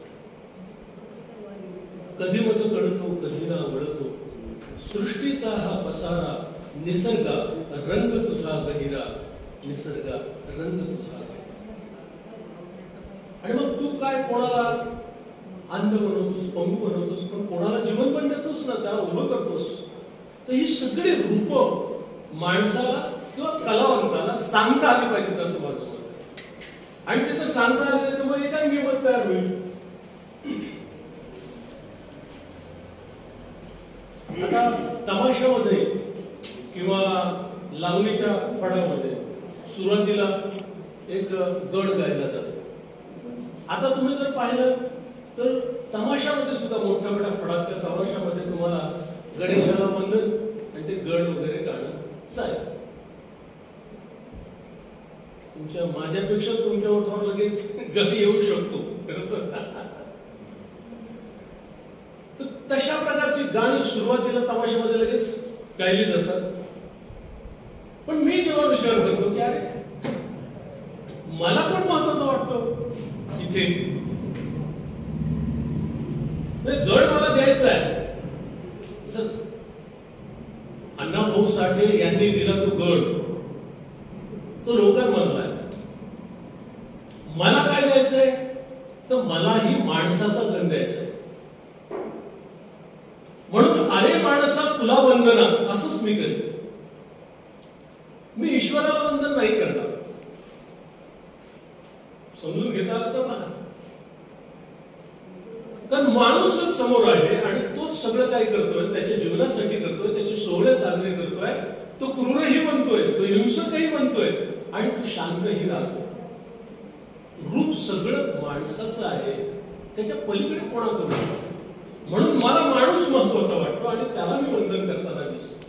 कधी मज कळतो कधी ना वळतो सृष्टीचा हा पसारा निसर्गा रंग तुझा गहिरा निसर्गा रंग तुझा गहिरा. आणि मग तू काय कोणाला अंध बनवतोस, पंगू बनवतोस, पण कोणाला जीवन पण देतोस ना, त्याला उभं करतोस. तर ही सगळी रूप माणसाला किंवा कलावंताला सांगता आली पाहिजेत असं माझं मत आहे. आणि ते जर सांगता आले तर मग एका नियमात तयार होईल. आता तमाशामध्ये किंवा लावणीच्या फडामध्ये सुरुवातीला एक गण गायला जातो. आता तुम्ही जर पाहिलं तर तमाशामध्ये सुद्धा मोठ्या मोठ्या फडातल्या तमाशामध्ये तुम्हाला गणेशाला वंदन आणि ते गण वगैरे गाणं चालेल. तुमच्या माझ्यापेक्षा तुमच्या ओठावर लगेच गण येऊ शकतो. तर तशा प्रकारची गाणी सुरुवातीला तमाशामध्ये लगेच गायली जातात. पण मी जेव्हा विचार करतो की अरे मला पण महत्वाचं वाटतं इथे गड मला द्यायचा आहे. अण्णाभाऊ साठे यांनी दिला तो गड तो लोकांमधला आहे. मला काय द्यायचंय तर मलाही माणसाचा गण द्यायचा आहे. म्हणून अरे माणसा तुला वंदना असंच मी करेन. मी ईश्वराला वंदन नाही करणार. समजून घेता आलं तर बघा. कारण माणूसच समोर आहे आणि तोच सगळं काय करतोय, त्याच्या जीवनासाठी करतोय, त्याचे सोहळे साजरे करतोय. तो क्रूरही बनतोय, तो हिंसकही बनतोय आणि तो शांतही राहतो. रूप सगळं माणसाचं आहे, त्याच्या पलीकडे कोणाचं नसतं. म्हणून मला माणूस महत्वाचा वाटतो आणि त्याला मी वंदन करताना दिसतो.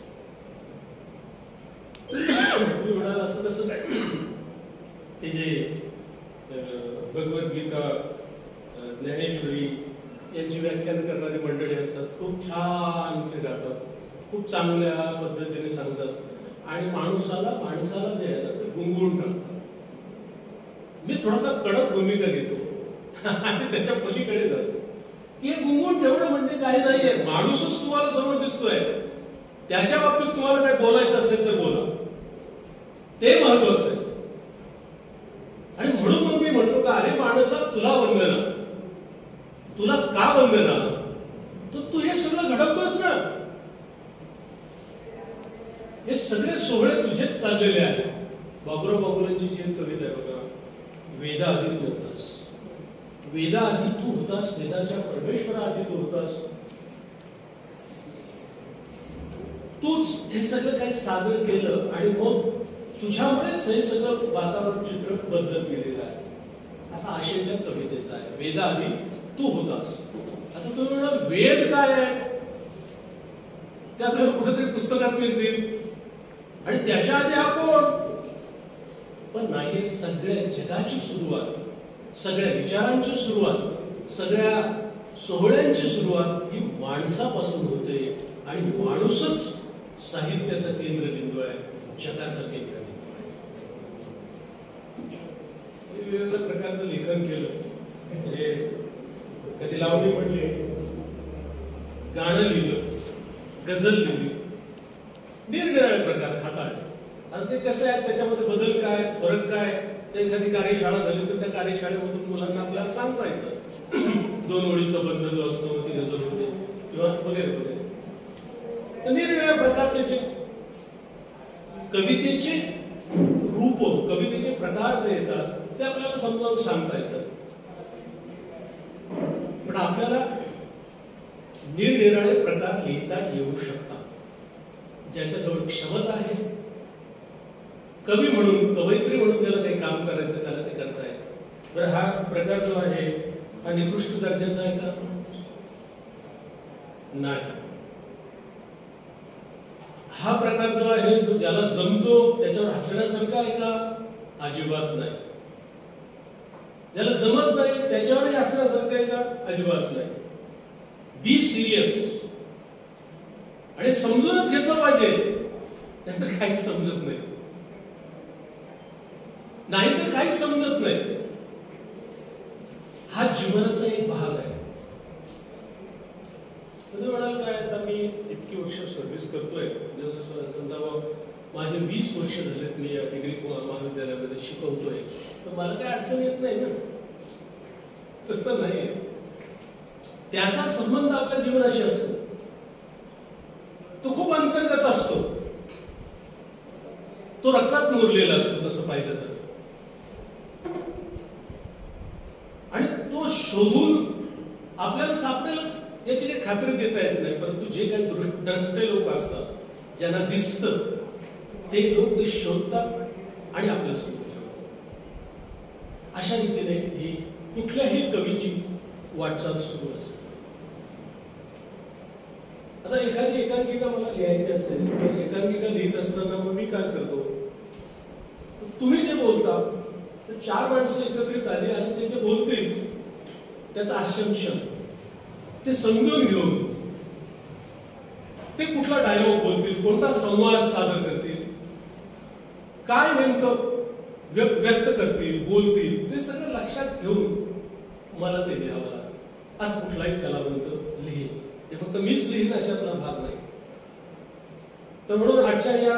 तुम्ही म्हणाल असं कसं काय? ते जे भगवद्गीता, ज्ञानेश्वरी यांची व्याख्यान करणारी मंडळी असतात, खूप छान ते गातात, खूप चांगल्या पद्धतीने सांगतात आणि माणसाला जे आहे ते गुंगवून टाकतात. मी थोडासा कडक भूमिका घेतो आणि त्याच्या पलीकडे जातो. हे गुंगवून ठेवणं म्हणजे काही नाहीये. माणूसच तुम्हाला समोर दिसतोय, त्याच्या बाबतीत तुम्हाला काय बोलायचं असेल तर बोला, ते महत्वाचं आहे. आणि म्हणून मग मी म्हणतो का अरे माणसा तुला वंदना. तुला का वंदना? तर तू हे सगळं घडवतोस ना. हे सगळे सोहळे तुझेच चाललेले आहेत. बाबुराव बागुलांची जी एक कविता आहे बघा, वेदा आधी तू होतास, वेदा आधी तू होतास, वेदाच्या परमेश्वरा आधी तू होतास. तूच हे सगळं काही साजरं केलं आणि मग तुझ्यामुळेच हे सगळं वातावरण चित्र बदलत गेलेलं आहे. असा आशय त्या कवितेचा आहे. वेदा आधी तू होतास. आता तुम्ही म्हणा वेद काय आहे ते आपल्याला कुठेतरी पुस्तकात मिळतील आणि त्याच्या आधी हा कोण? पण नाही, सगळ्या जगाची सुरुवात, सगळ्या विचारांची सुरुवात, सगळ्या सोहळ्यांची सुरुवात ही माणसापासून होते आणि माणूसच साहित्याचा केंद्रबिंदू आहे, जगाचा केंद्रबिंदू आहे. वेगवेगळ्या प्रकारचं लेखन केलं, म्हणजे कधी लावणी म्हणली, गाणं लिहिलं, गझल लिहिली, निरनिराळे प्रकार हाताळले. आणि ते कसं आहे, त्याच्यामध्ये बदल काय, फरक काय, एखादी कार्यशाळा झाली तर त्या कार्यशाळेमधून मुलांना आपल्याला सांगता येतं. 2 ओळीचा बंध जो असतो ती गझल होते किंवा वगैरे वगैरे. निरनिराळ्या प्रकारचे जे कवितेचे रूप, कवितेचे प्रकार जे येतात ते आपल्याला समजावून सांगता येतात. पण आपल्याला निरनिराळे प्रकार लिहिता येऊ शकतात. ज्याच्याजवळ क्षमता आहे, कवी म्हणून, कवयित्री म्हणून त्याला काही काम करायचं त्याला ते करता येतं. बरं, हा प्रकार जो आहे हा निकृष्ट दर्जाचा आहे का? नाही. हा प्रकार जो आहे, जो ज्याला जमतो त्याच्यावर हसण्यासारखा आहे का? अजिबात नाही. ज्याला जमत नाही त्याच्यावरही हसण्यासारखं आहे का? अजिबात नाही. बी सिरियस आणि समजूनच घेतलं पाहिजे, नाहीतर काहीच समजत नाही. नाहीतर काहीच समजत नाही. हा जीवनाचा एक भाग आहे. तुम्ही म्हणाल काय, आता मी इतकी वर्ष सर्व्हिस करतोय, समजा माझे 20 वर्ष झालेत मी या डिग्री महाविद्यालयामध्ये शिकवतोय, तर मला काही अडचण येत नाही ना. तसं नाही. त्याचा संबंध आपल्या जीवनाशी असतो, तो खूप अंतर्गत असतो, तो रक्तात मुरलेला असतो तसं पाहिलं तर. आणि तो शोधून आपल्याला सापडेलच याची काही खात्री देता येत नाही. परंतु जे काही द्रष्टे लोक असतात, ज्यांना दिसतं, ते लोक ते शोधतात आणि आपल्या समोर ठेवतात. अशा रीतीने ही कुठल्याही कवीची वाटचाल सुरू असते. आता एखादी एकांकिका मला लिहायची असेल, तर एकांकिका लिहित असताना मग मी काय करतो, तुम्ही जे बोलता 4 माणसं एकत्रित आली आणि ते जे बोलतील त्याचं आशंशन ते समजून घेऊन ते कुठला डायलॉग बोलतील, कोणता संवाद सादर करतील, काय नेमकं व्यक्त करतील, बोलतील, ते सगळं लक्षात घेऊन मला ते लिहावं लागतं. आज कुठलाही कलावंत लिहिल, हे फक्त मीच लिहीन अशातला भाग नाही. तर म्हणून आजच्या या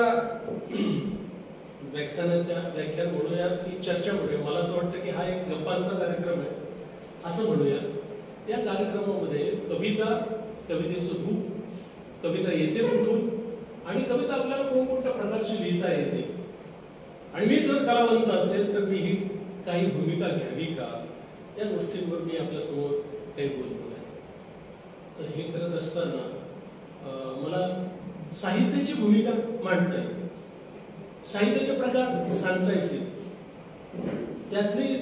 व्याख्यान म्हणूया की चर्चा म्हणूया, मला असं वाटतं की हा एक गप्पांचा कार्यक्रम आहे असं म्हणूया. या कार्यक्रमामध्ये कविता, कवितेचं रूप, कविता येते कुठून आणि कविता आपल्याला कोणकोणत्या प्रकारची लिहिता येते, आणि मी जर कलावंत असेल तर मी ही काही भूमिका घ्यावी का, या गोष्टींवर मी आपल्या समोर काही बोलतो आहे. तर हे करत असताना मला साहित्याची भूमिका मांडता येईल, साहित्याचे प्रकार सांगता येतील, त्यातली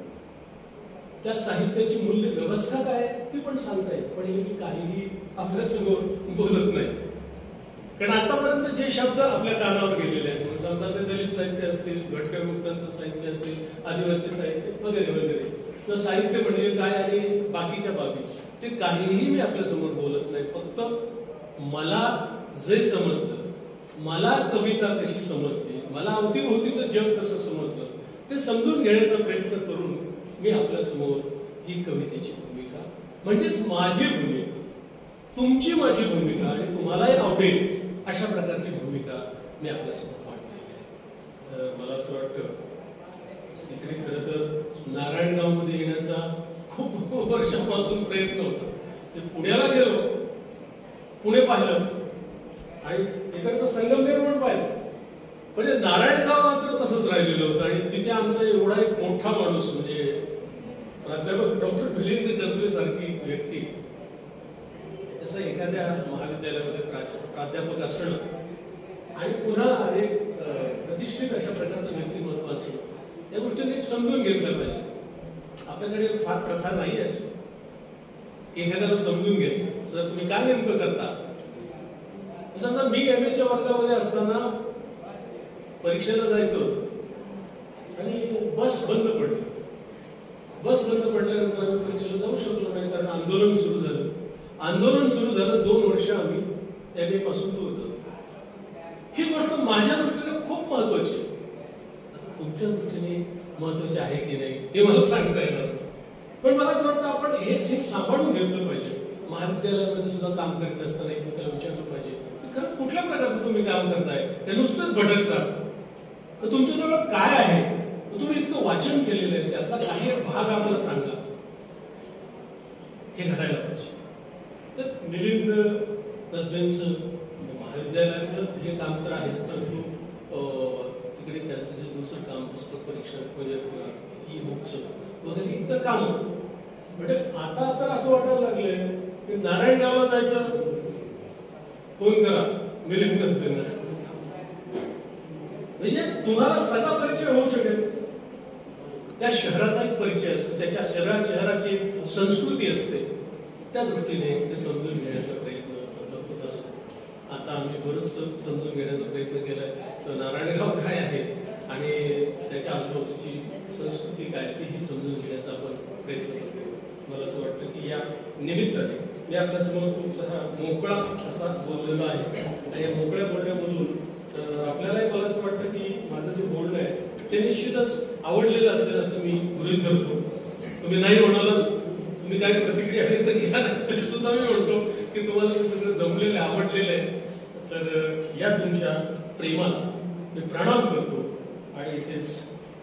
त्या साहित्याची मूल्य व्यवस्था काय ती पण सांगता येईल. पण मी काहीही आपल्या समोर बोलत नाही, कारण आतापर्यंत जे शब्द आपल्या कानावर गेलेले आहेत, म्हणजे दलित साहित्य असतील, भटक्या मुक्तांचं साहित्य असेल, आदिवासी साहित्य वगैरे वगैरे, तर साहित्य म्हणजे काय आणि बाकीच्या बाबी, ते काहीही मी आपल्या समोर बोलत नाही. फक्त मला जे समजलं, मला कविता कशी समजते, मला अवतीभोवतीचं जग कसं समजतं, ते समजून घेण्याचा प्रयत्न करून मी आपल्या समोर ही कवितेची भूमिका, म्हणजेच माझी भूमिका, तुमची माझी भूमिका आणि तुम्हालाही आवडेल अशा प्रकारची भूमिका मी आपल्या समोर मांडलेली आहे. मला असं वाटतं इकडे खरं तर नारायणगाव मध्ये येण्याचा खूप वर्षापासून प्रयत्न होता. पुण्याला गेलो, पुणे पाहिलं आणि इकडचं संगमनेर पण पाहिलं, म्हणजे नारायणगाव मात्र तसंच राहिलेलं होतं. आणि तिथे आमचा एवढा एक मोठा माणूस म्हणजे प्राध्यापक डॉक्टर मिलिंद कसबे सारखी व्यक्ती, तसं एखाद्या महाविद्यालयामध्ये प्राध्यापक असणं आणि पुन्हा एक प्रतिष्ठित अशा प्रकारचं व्यक्तिमत्व असणं, या गोष्टी नीट समजून घेतल्या पाहिजे. आपल्याकडे फार प्रथा नाही आहे एखाद्याला समजून घ्यायचं. सर तुम्ही काय नेमकं करता, समजा मी MA च्या वर्गामध्ये असताना परीक्षेला जायचं होतं, बस बंद पडली. बस बंद पडल्यानंतर आम्ही परीक्षेला जाऊ शकलो नाही, कारण आंदोलन सुरू झालं. आंदोलन सुरू झालं, 2 वर्ष आम्ही MA पासून दूर होतो. ही गोष्ट माझ्या दृष्टीने खूप महत्वाची आहे. तुमच्या दृष्टीने महत्वाची आहे की नाही हे मला सांगता येणार, पण मला असं वाटतं आपण हे सांभाळून घेतलं पाहिजे. महाविद्यालयामध्ये सुद्धा काम करीत असताना एकमेकाला विचारलं पाहिजे खरंच कुठल्या प्रकारचं तुम्ही काम करताय, ते नुसतंच भटकतात. तर तुमच्याजवळ काय आहे, तुम्ही इतकं वाचन केलेलं आहे, त्यातला काही भाग आम्हाला सांगा. हे घडायला पाहिजे. तर मिलिंद कसबेंचं महाविद्यालयातलं हे काम तर आहे, परंतु तिकडे त्यांचं जे दुसरं काम पुस्तक परीक्षा म्हणजे ई-बुकचं वगैरे इतर काम म्हणजे आता तर असं वाटायला लागलंय की नारायणगावला जायचं, फोन करा मिलिंद कसबेंना, म्हणजे तुम्हाला सगळा परिचय होऊ शकेल. त्या शहराचा एक परिचय असतो, त्याच्या शहराची संस्कृती असते, त्या दृष्टीने ते समजून घेण्याचा प्रयत्न होत असतो. आता आम्ही बरंच समजून घेण्याचा प्रयत्न केलाय. तर नारायणगाव काय आहे आणि त्याच्या आजूबाजूची संस्कृती काय ही समजून घेण्याचा आपण प्रयत्न करतो. मला असं वाटतं की या निमित्ताने मी आपल्यासमोर खूप मोकळा असा बोललेलो आहे, आणि या मोकळ्या बोलण्यामधून आपल्यालाही मला असं वाटतं की माझं जे बोलणं आहे ते निश्चितच आवडलेलं असेल असं मी गृहीत धरतो. तुम्ही नाही म्हणाला, तुम्ही काही प्रतिक्रिया व्यक्त केल्या नाही तरी सुद्धा मी म्हणतो की तुम्हाला ते सगळं जमलेलं आहे, आवडलेलं आहे. तर या तुमच्या प्रेमाला मी प्रणाम करतो आणि इथेच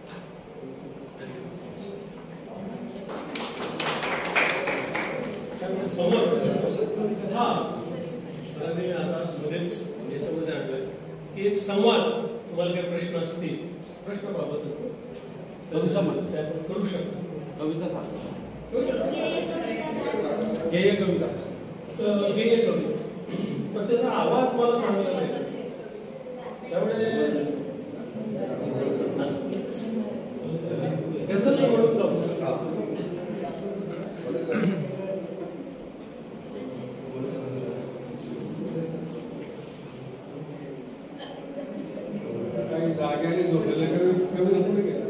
आता मध्येच याच्यामध्ये आठवलं की एक संवाद, तुम्हाला काही प्रश्न असतील, प्रश्नाबाबत कविता करू शकता. कविता सांगा. गेय कविता, पण त्याचा आवाज मला चांगला नाही, त्यामुळे गझल म्हणून जाऊ. काही जाग्याने जोडलेलं कमी पुढे गेला.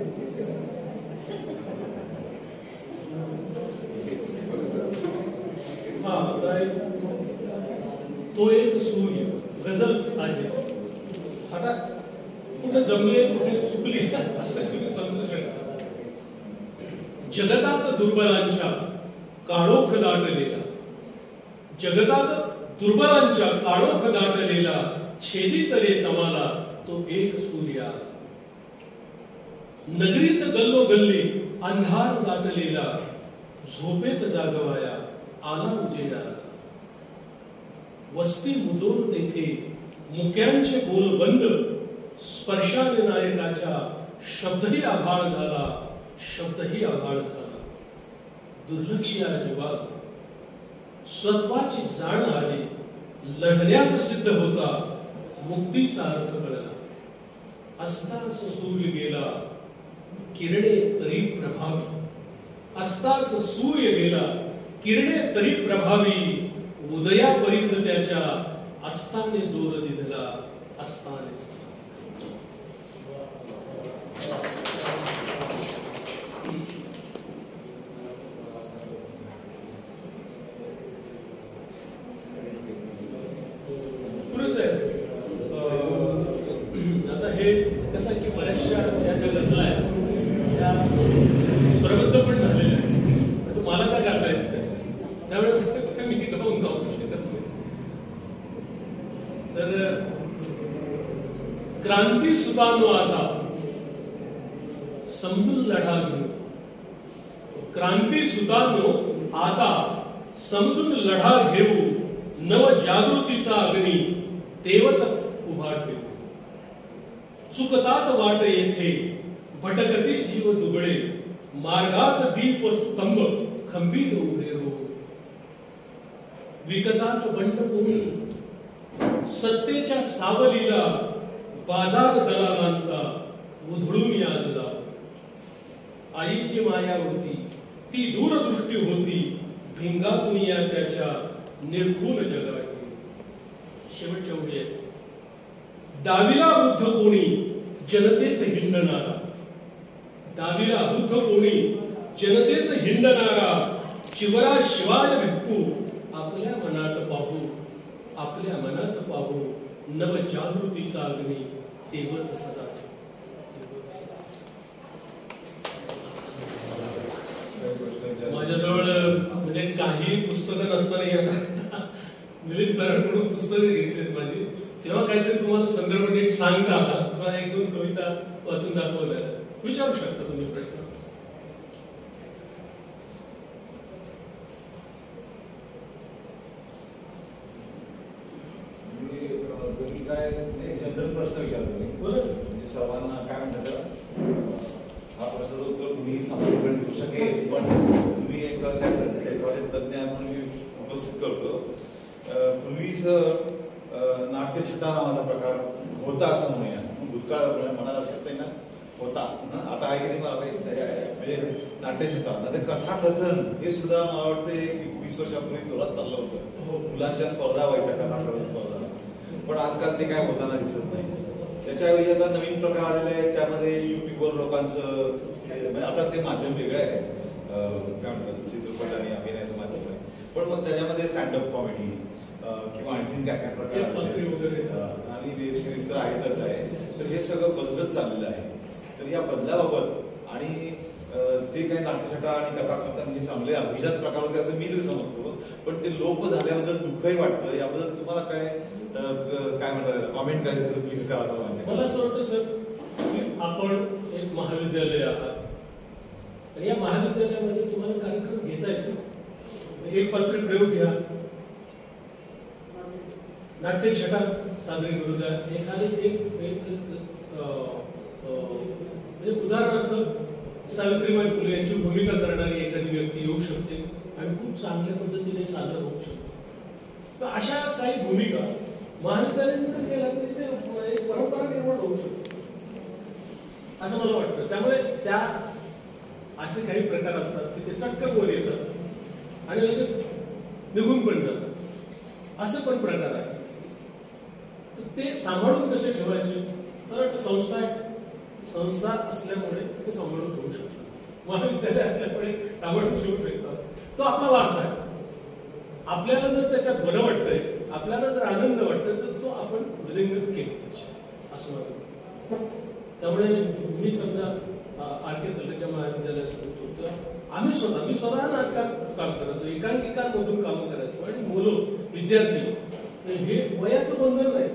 तो एक सूर्य गझल आहे. आता कुठे जमले कुठे चुकली असं तुम्ही समजू शकता. जगतात दुर्बलांच्या काळोख दाटलेला, जगतात दुर्बलांच्या काळोख दाटलेला, छेदी तरे तमाला तो एक सूर्या. नगरीत गल्लोगल्ली अंधार दाटलेला, झोपेत जागवाया आला उजेडा. वस्ती मुजोर तेथे मुक्यांचे बोल बंद, स्पर्शाने नायकाच्या शब्दही आभाळ झाला, शब्दही आभाळ झाला. दुर्लक्षिया जीवा स्वत्वाची जाण आली, लढण्यास सिद्ध होता, मुक्तीचा अर्थ कळला. असताच सूर्य गेला किरणे तरी प्रभावी, असताच सूर्य गेला किरणे तरी प्रभावी. उदया परीस त्याच्या अस्ताने जोर दिधला, अस्ताने आता हे कसं की बऱ्याचशा या ज्या गझला आहेत त्या स्वरबद्ध पण झालेल्या आहेत. मला काय करता येत नाही, त्यामुळे मी गाऊन गाऊ शकत नाही. तर क्रांती सुतानो आता समजून लढा घेऊ, क्रांती सुतानो आता समजून लढा घेऊ. नव जागृतीचा अग्नी तेवत उभा ठेवू. चुकतात वाट येथे भटकती जीव दुबळे, मार्गात दीप स्तंभ खंबीर उभे रो. विकतात बंड कोणी सत्तेच्या सावलीला, बाजार दलालांचा उधळून याजला. आईची माया होती ती दूरदृष्टी होती, भिंगा दुनिया त्याच्या निर्गुण जगाची. शेवटच्या ओळी आहेत. डावीला बुद्ध कोणी जनतेत हिंडणारा, दाबीला बुद्ध कोणी जनतेत हिंडणारा शिवरा शिवाय भिक्खू आपल्या मनात पाहू नव जागृतीचा अग्नी तेवत सदा माझ्याजवळ म्हणजे काही पुस्तकं नसताना मिलिंद सरांकडून पुस्तकं घेतलीत माझी, तेव्हा काहीतरी तुम्हाला संदर्भ नीट सांगता आला किंवा एक दोन कविता वाचून दाखवल्या, विचारू शकता तुम्ही प्रश्न. जनरल प्रश्न विचारतो मी. म्हणजे सर्वांना काय म्हणतात, हा प्रश्नाचं उत्तर कुणीही सामान्यपणे देऊ शकेल, पण तुम्ही एक त्याचे तज्ञ म्हणून मी उपस्थित करतो. पूर्वीच नाट्यचिट्टा नावाचा प्रकार होता असं म्हणूया, भूतकाळ मनात असत ना होता, आता आहे की नाही मला म्हणजे नाट्यचिट्टा ना ते कथाकथन हे सुद्धा मला वाटतं 20 वर्षापूर्वी जोरात चाललं होतं. मुलांच्या स्पर्धा व्हायच्या कथाकथन स्पर्धा, पण आजकाल ते काय होताना दिसत नाही. त्याच्यावेळी आता नवीन प्रकार आलेले आहेत, त्यामध्ये युट्यूबवर लोकांचं म्हणजे आता ते माध्यम वेगळं आहे, काय म्हणतात चित्रपट आणि अभिनयाचं माध्यम आहे, पण मग त्याच्यामध्ये स्टँडअप कॉमेडी किंवा आणखीन काय काय प्रकार आणि वेब सिरीज तर आहेतच आहे. तर हे सगळं बदलत चाललेलं आहे. तर या बदलाबाबत आणि ते काही नाट्यछटा आणि कथाकथन हे चांगले अभिजात प्रकार होते असं मी तरी समजतो, पण ते लोप झाल्याबद्दल दुःखही वाटतं. याबद्दल तुम्हाला काय म्हणतात कॉमेंट करायचं तर प्लीज करा असं म्हणते. मला असं वाटतं सर की आपण एक महाविद्यालय आहात आणि या महाविद्यालयामध्ये तुम्हाला कार्यक्रम घेता येतो. एक पात्र प्रयोग घ्या, नाट्यछटा सादरी करू द्या. एखादे म्हणजे उदाहरणार्थ सावित्रीबाई फुले यांची भूमिका करणारी एखादी व्यक्ती येऊ शकते आणि खूप चांगल्या पद्धतीने सादर होऊ शकते. तर अशा काही भूमिका महाविद्यालयाने जर केला तरी ते एक परंपरा निर्माण होऊ शकते असं मला वाटतं. त्यामुळे त्या असे काही प्रकार असतात की ते चटकन वर येतात आणि लगेच निघून पण जातात, असे पण प्रकार आहेत. तर ते सांभाळून कसे ठेवायचे, तर संस्था असल्यामुळे ते सांभाळून ठेवू शकतात. महाविद्यालय असल्यामुळे ताबडतोब शिवून फेकतात. तो आपला वारसा आहे. आपल्याला जर त्याच्यात बरं वाटतंय, आपल्याला जर आनंद वाटतोय, तर तो आपण हृदयंगत केला पाहिजे असं वाटतं. त्यामुळे मी समजा आरके तर्फेच्या महाविद्यालयात होतो, मी स्वतः नाटकात काम करायचो, एकांकिकांमधून कामं करायचो आणि मुलं विद्यार्थी हे वयाचं बंधन नाही,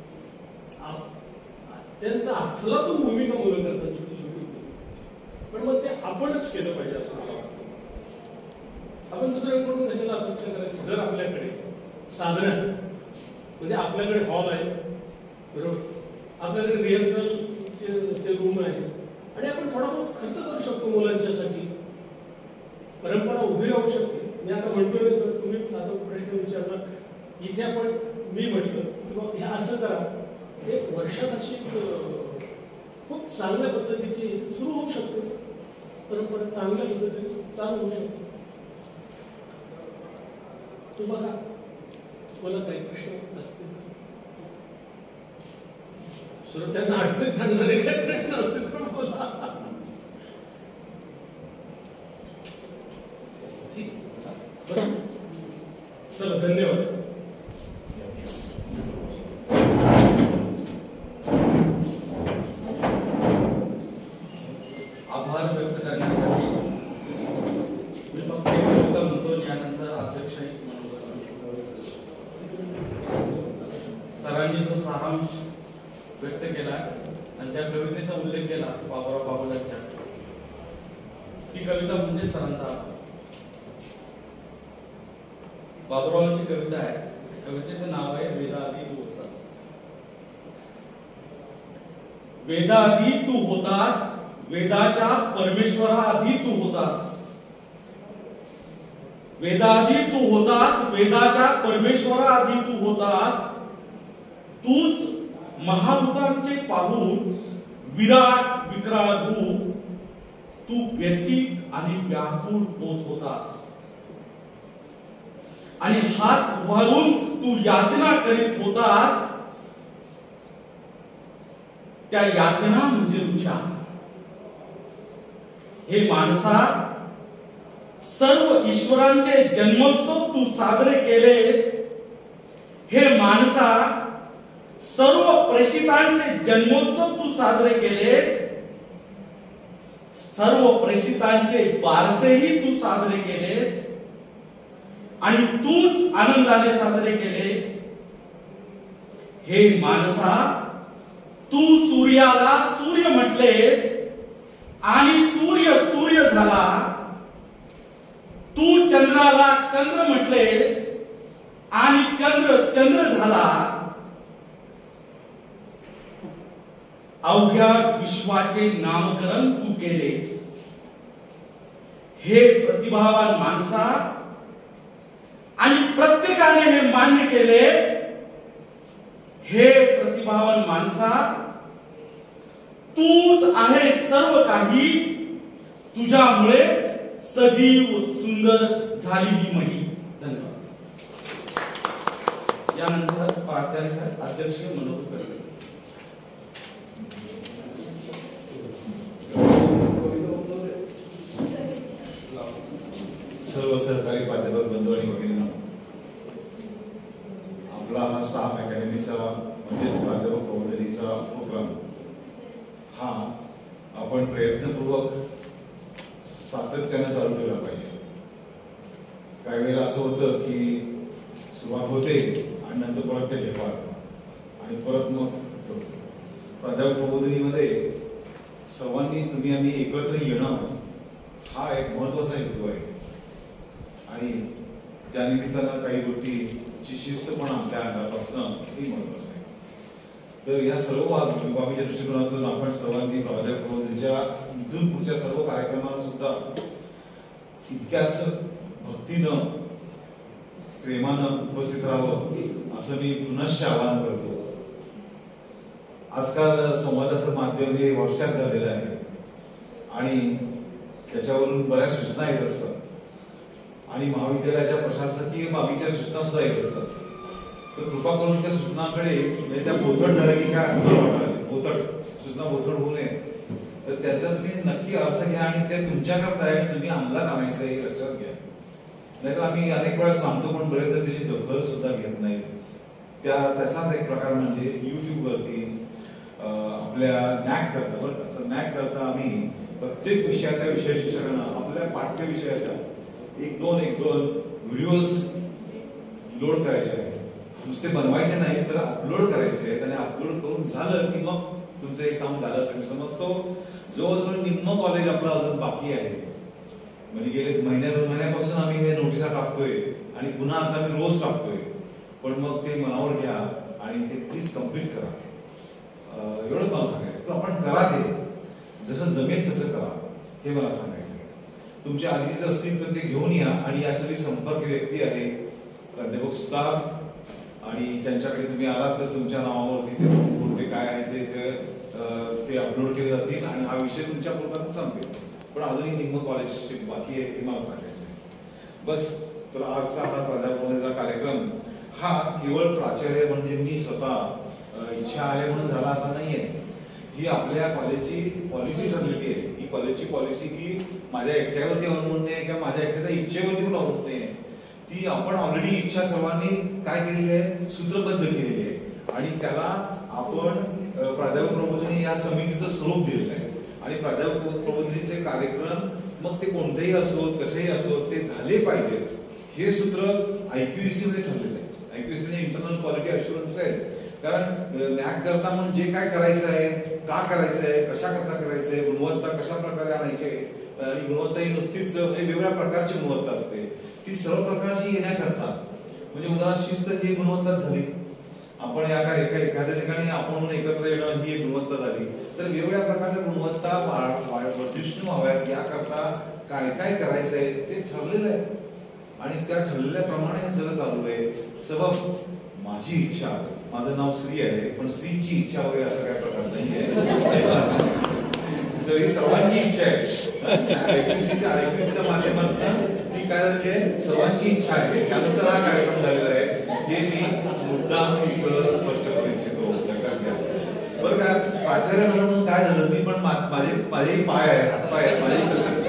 त्यांचा अफलातून भूमिका मुलं करतात छोटी छोटी, पण मग ते आपणच केलं पाहिजे असं मला वाटतं. आपण दुसऱ्यांकडून कशाला अपेक्षा करायची. जर आपल्याकडे साधन आहे, म्हणजे आपल्याकडे हॉल आहे बरोबर, आपल्याकडे रिहर्सलचे रूम आहे आणि आपण थोडा बहुत खर्च करू शकतो मुलांच्यासाठी, परंपरा उभी राहू शकते. मी आता म्हणतोय सर, तुम्ही आता प्रश्न विचारला इथे, आपण मी म्हटलं किंवा हे असं करा, एक वर्षात अशी खूप चांगल्या पद्धतीची सुरू होऊ शकते, परंपरा चांगल्या पद्धतीने चालू होऊ शकते. तुम्हाला काही प्रश्न असतील, श्रोत्यांना अडचणीत आणणारे काही प्रश्न असतील तर बोला. चला, धन्यवाद. आभार व्यक्त करण्यासाठी मी फक्त एक कविता म्हणतो, यानंतर अध्यक्षही सरांनी जो सारांश व्यक्त केला आणि ज्या कवितेचा उल्लेख केला बाबूराव बाबुलांच्या, ही कविता म्हणजे सरांचा आभार. बाबूरावांची कविता आहे, कवितेचं नाव आहे वेदाआधी तू होतास. वेदाआधी तू होतास, वेदाच्या परमेश्वराआधी तू होतास. वेदाआधी तू होतास, वेदाच्या परमेश्वराआधी तू होतास. तूच महाभूतांचे पाहून विराट विक्राळ रूप तू व्यथित आणि व्याकुळ होत होतास. आणि हात उभारून तू याचना करीत होतास. त्या याचना म्हणजे रुचा. हे माणसा, सर्व ईश्वरांचे जन्मोत्सव तू साजरे केलेस. हे माणसा, सर्व प्रेषितांचे जन्मोत्सव तू साजरे केलेस. सर्व प्रेषितांचे बारसेही तू साजरे केलेस आणि तूच आनंदाने साजरे केलेस. हे माणसा, तू सूर्याला सूर्य म्हटलेस आणि सूर्य सूर्य झाला. तू चंद्राला चंद्र म्हटलेस आणि चंद्र चंद्र झाला. अवघ्या विश्वाचे नामकरण तू केलेस. हे प्रतिभावान माणसा, आणि प्रत्येकाने हे मान्य केले, हे प्रतिभावान माणसा, तूच आहे सर्व काही. तुझ्यामुळेच सजीव सुंदर झाली ही मही. धन्यवाद. यानंतर प्राचार्य अध्यक्ष मनोज करते. सर्व सहकारी प्राध्यापक बंधू आणि भगिनींनो, आपला हा स्टाफ अकॅडमीचा म्हणजेच प्राध्यापक प्रबोधिनीचा उपक्रम हा आपण प्रयत्नपूर्वक सातत्याने चालू केला पाहिजे. काही वेळेला असं होतं की सुरुवात होते आणि नंतर परत ते घेतात आणि परत मग प्राध्यापक प्रबोधिनीमध्ये सर्वांनी तुम्ही आम्ही एकत्र येणं हा एक महत्वाचा हेतू आहे. आणि त्या निमित्तानं काही गोष्टीची शिस्त पण आपल्या अंगात असणं हे महत्वाचं आहे. तर या सर्व बाबीच्या दृष्टिकोनातून आपण सर्वांनी प्राध्यापक प्रबोधिनीच्या इथून पुढच्या सर्व कार्यक्रमाला सुद्धा इतक्याच भक्तीनं प्रेमानं उपस्थित राहावं असं मी पुनश्च आवाहन करतो. आजकाल संवादाचं माध्यम हे व्हॉट्सअप झालेलं आहे आणि त्याच्यावरून बऱ्याच सूचना येत असतात आणि महाविद्यालयाच्या प्रशासकीय बाबीच्या सूचना सुद्धा येत असतात. तर कृपा करून त्या सूचनांकडे म्हणजे त्या बोथट झाल्या की काय असं वाटतं, बोथट सूचना बोथट होऊ नये. तर त्याचा तुम्ही नक्की अर्थ घ्या आणि ते तुमच्याकरता आहे, तुम्ही अंमलात आणायचं हे लक्षात घ्या. नाहीतर आम्ही अनेक वेळा सांगतो पण बरेच जण त्याची दखल सुद्धा घेत नाही. त्याचाच एक प्रकार म्हणजे युट्यूब वरती आपल्या नॅक करता बरं का, असं नॅक करता आम्ही प्रत्येक विषयाच्या विषय शिक्षकांना आपल्या पाठ्य विषयाच्या एक दोन व्हिडिओज लोड करायचे आहेत. नुसते बनवायचे नाही तर अपलोड करायचे आहेत आणि अपलोड करून झालं की मग तुमचं हे काम झालं असं मी समजतो. जवळजवळ निम्म कॉलेज आपलं अजून बाकी आहे. म्हणजे गेले महिन्या 2 महिन्यापासून आम्ही हे नोटिसा टाकतोय आणि पुन्हा आता मी रोज टाकतोय. पण मग ते मनावर घ्या आणि ते प्लीज कम्प्लीट करा. एवढंच मला सांगायचं, आपण करा ते जसं जमेल तसं करा हे मला सांगायचं. तुमचे आधीचेच असतील तर ते घेऊन या आणि यासाठी संपर्क व्यक्ती आहे प्राध्यापक सुतार आणि त्यांच्याकडे तुम्ही आलात तर तुमच्या नावावरती ते पुढे काय आहे ते अपलोड केले जातील आणि हा विषय तुमच्या पुरता संपेल. पण अजूनही निम्म कॉलेज बाकी आहे हे मला सांगायचं आहे. बस. तर आजचा हा प्राध्यापकाचा कार्यक्रम हा केवळ प्राचार्य म्हणजे मी स्वतः इच्छा आहे म्हणून झाला असा नाहीये. ही आपल्या कॉलेजची पॉलिसी ठरलेली आहे. ही कॉलेजची पॉलिसी की माझ्या एकट्यावरती अवलंबून नाही किंवा माझ्या एकट्याच्या इच्छेवरती पण अवलंबून नाही. ती आपण ऑलरेडी इच्छा सर्वांनी काय केलेली आहे, सूत्रबद्ध केलेली आहे आणि त्याला आपण प्राध्यापक प्रबोधिनी या समितीचं स्वरूप दिलेलं आहे. आणि प्राध्यापक प्रबोधिनीचे कार्यक्रम मग ते कोणतेही असोत कसेही असोत ते झाले पाहिजेत हे सूत्र IQEC मध्ये ठरलेलं आहे. IQEC म्हणजे इंटरनल क्वालिटी अश्युरन्स आहे. कारण नॅक करता म्हणजे काय करायचं आहे, का करायचं आहे, कशा करता करायचं आहे, गुणवत्ता कशा प्रकारे आणायची आहे आणि गुणवत्ता ही नुसतीच वेगवेगळ्या प्रकारची गुणवत्ता असते. ती सर्व प्रकारची येण्याकरता म्हणजे उदाहरण शिस्त ही गुणवत्ता झाली. आपण एखाद्या ठिकाणी आपण एकत्र येणं ही एक गुणवत्ता झाली. तर वेगवेगळ्या प्रकारच्या गुणवत्ता वर्धिष्णू हव्यात याकरता काय काय करायचं आहे ते ठरलेलं आहे आणि त्या ठरलेल्याप्रमाणे हे सगळं चालू आहे. सबब माझी इच्छा, माझं नाव श्री आहे पण श्रीची इच्छा वगैरे असं काय प्रकार नाहीये. तर ही सर्वांची इच्छा आहे. IQECच्या माध्यमातून ती काय झाली आहे, सर्वांची इच्छा आहे. त्यानुसार हा कार्यक्रम झालेला आहे हे मी मुद्दाम स्पष्ट करू इच्छितो. लक्षात घ्या बरं का. प्राचार्य म्हणून काय झालं, मी पण माझे पाय आहे, हातपाय आहेत, माझे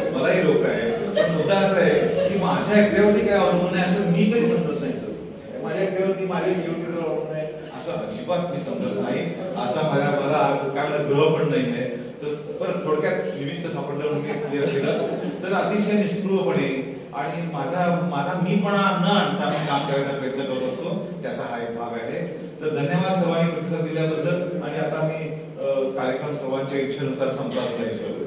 माझ्या एकट्यावरती काय अवलंबून आहे असं मी तरी समजत नाही सर. माझ्या एकट्यावरती माझ्या शेवटी जर अवलंबून आहे असं अजिबात मी समजत नाही. असा मला काय म्हणा ग्रह पण नाही आहे. तर परत थोडक्यात निमित्त सापडलं म्हणून मी क्लिअर केलं. तर अतिशय निष्ठुरपणे आणि माझा मीपणा न आणता मी काम करायचा प्रयत्न करत असतो. त्याचा हा एक भाग आहे. तर धन्यवाद सर्वांनी प्रतिसाद दिल्याबद्दल. आणि आता मी कार्यक्रम सर्वांच्या इच्छेनुसार संपला असला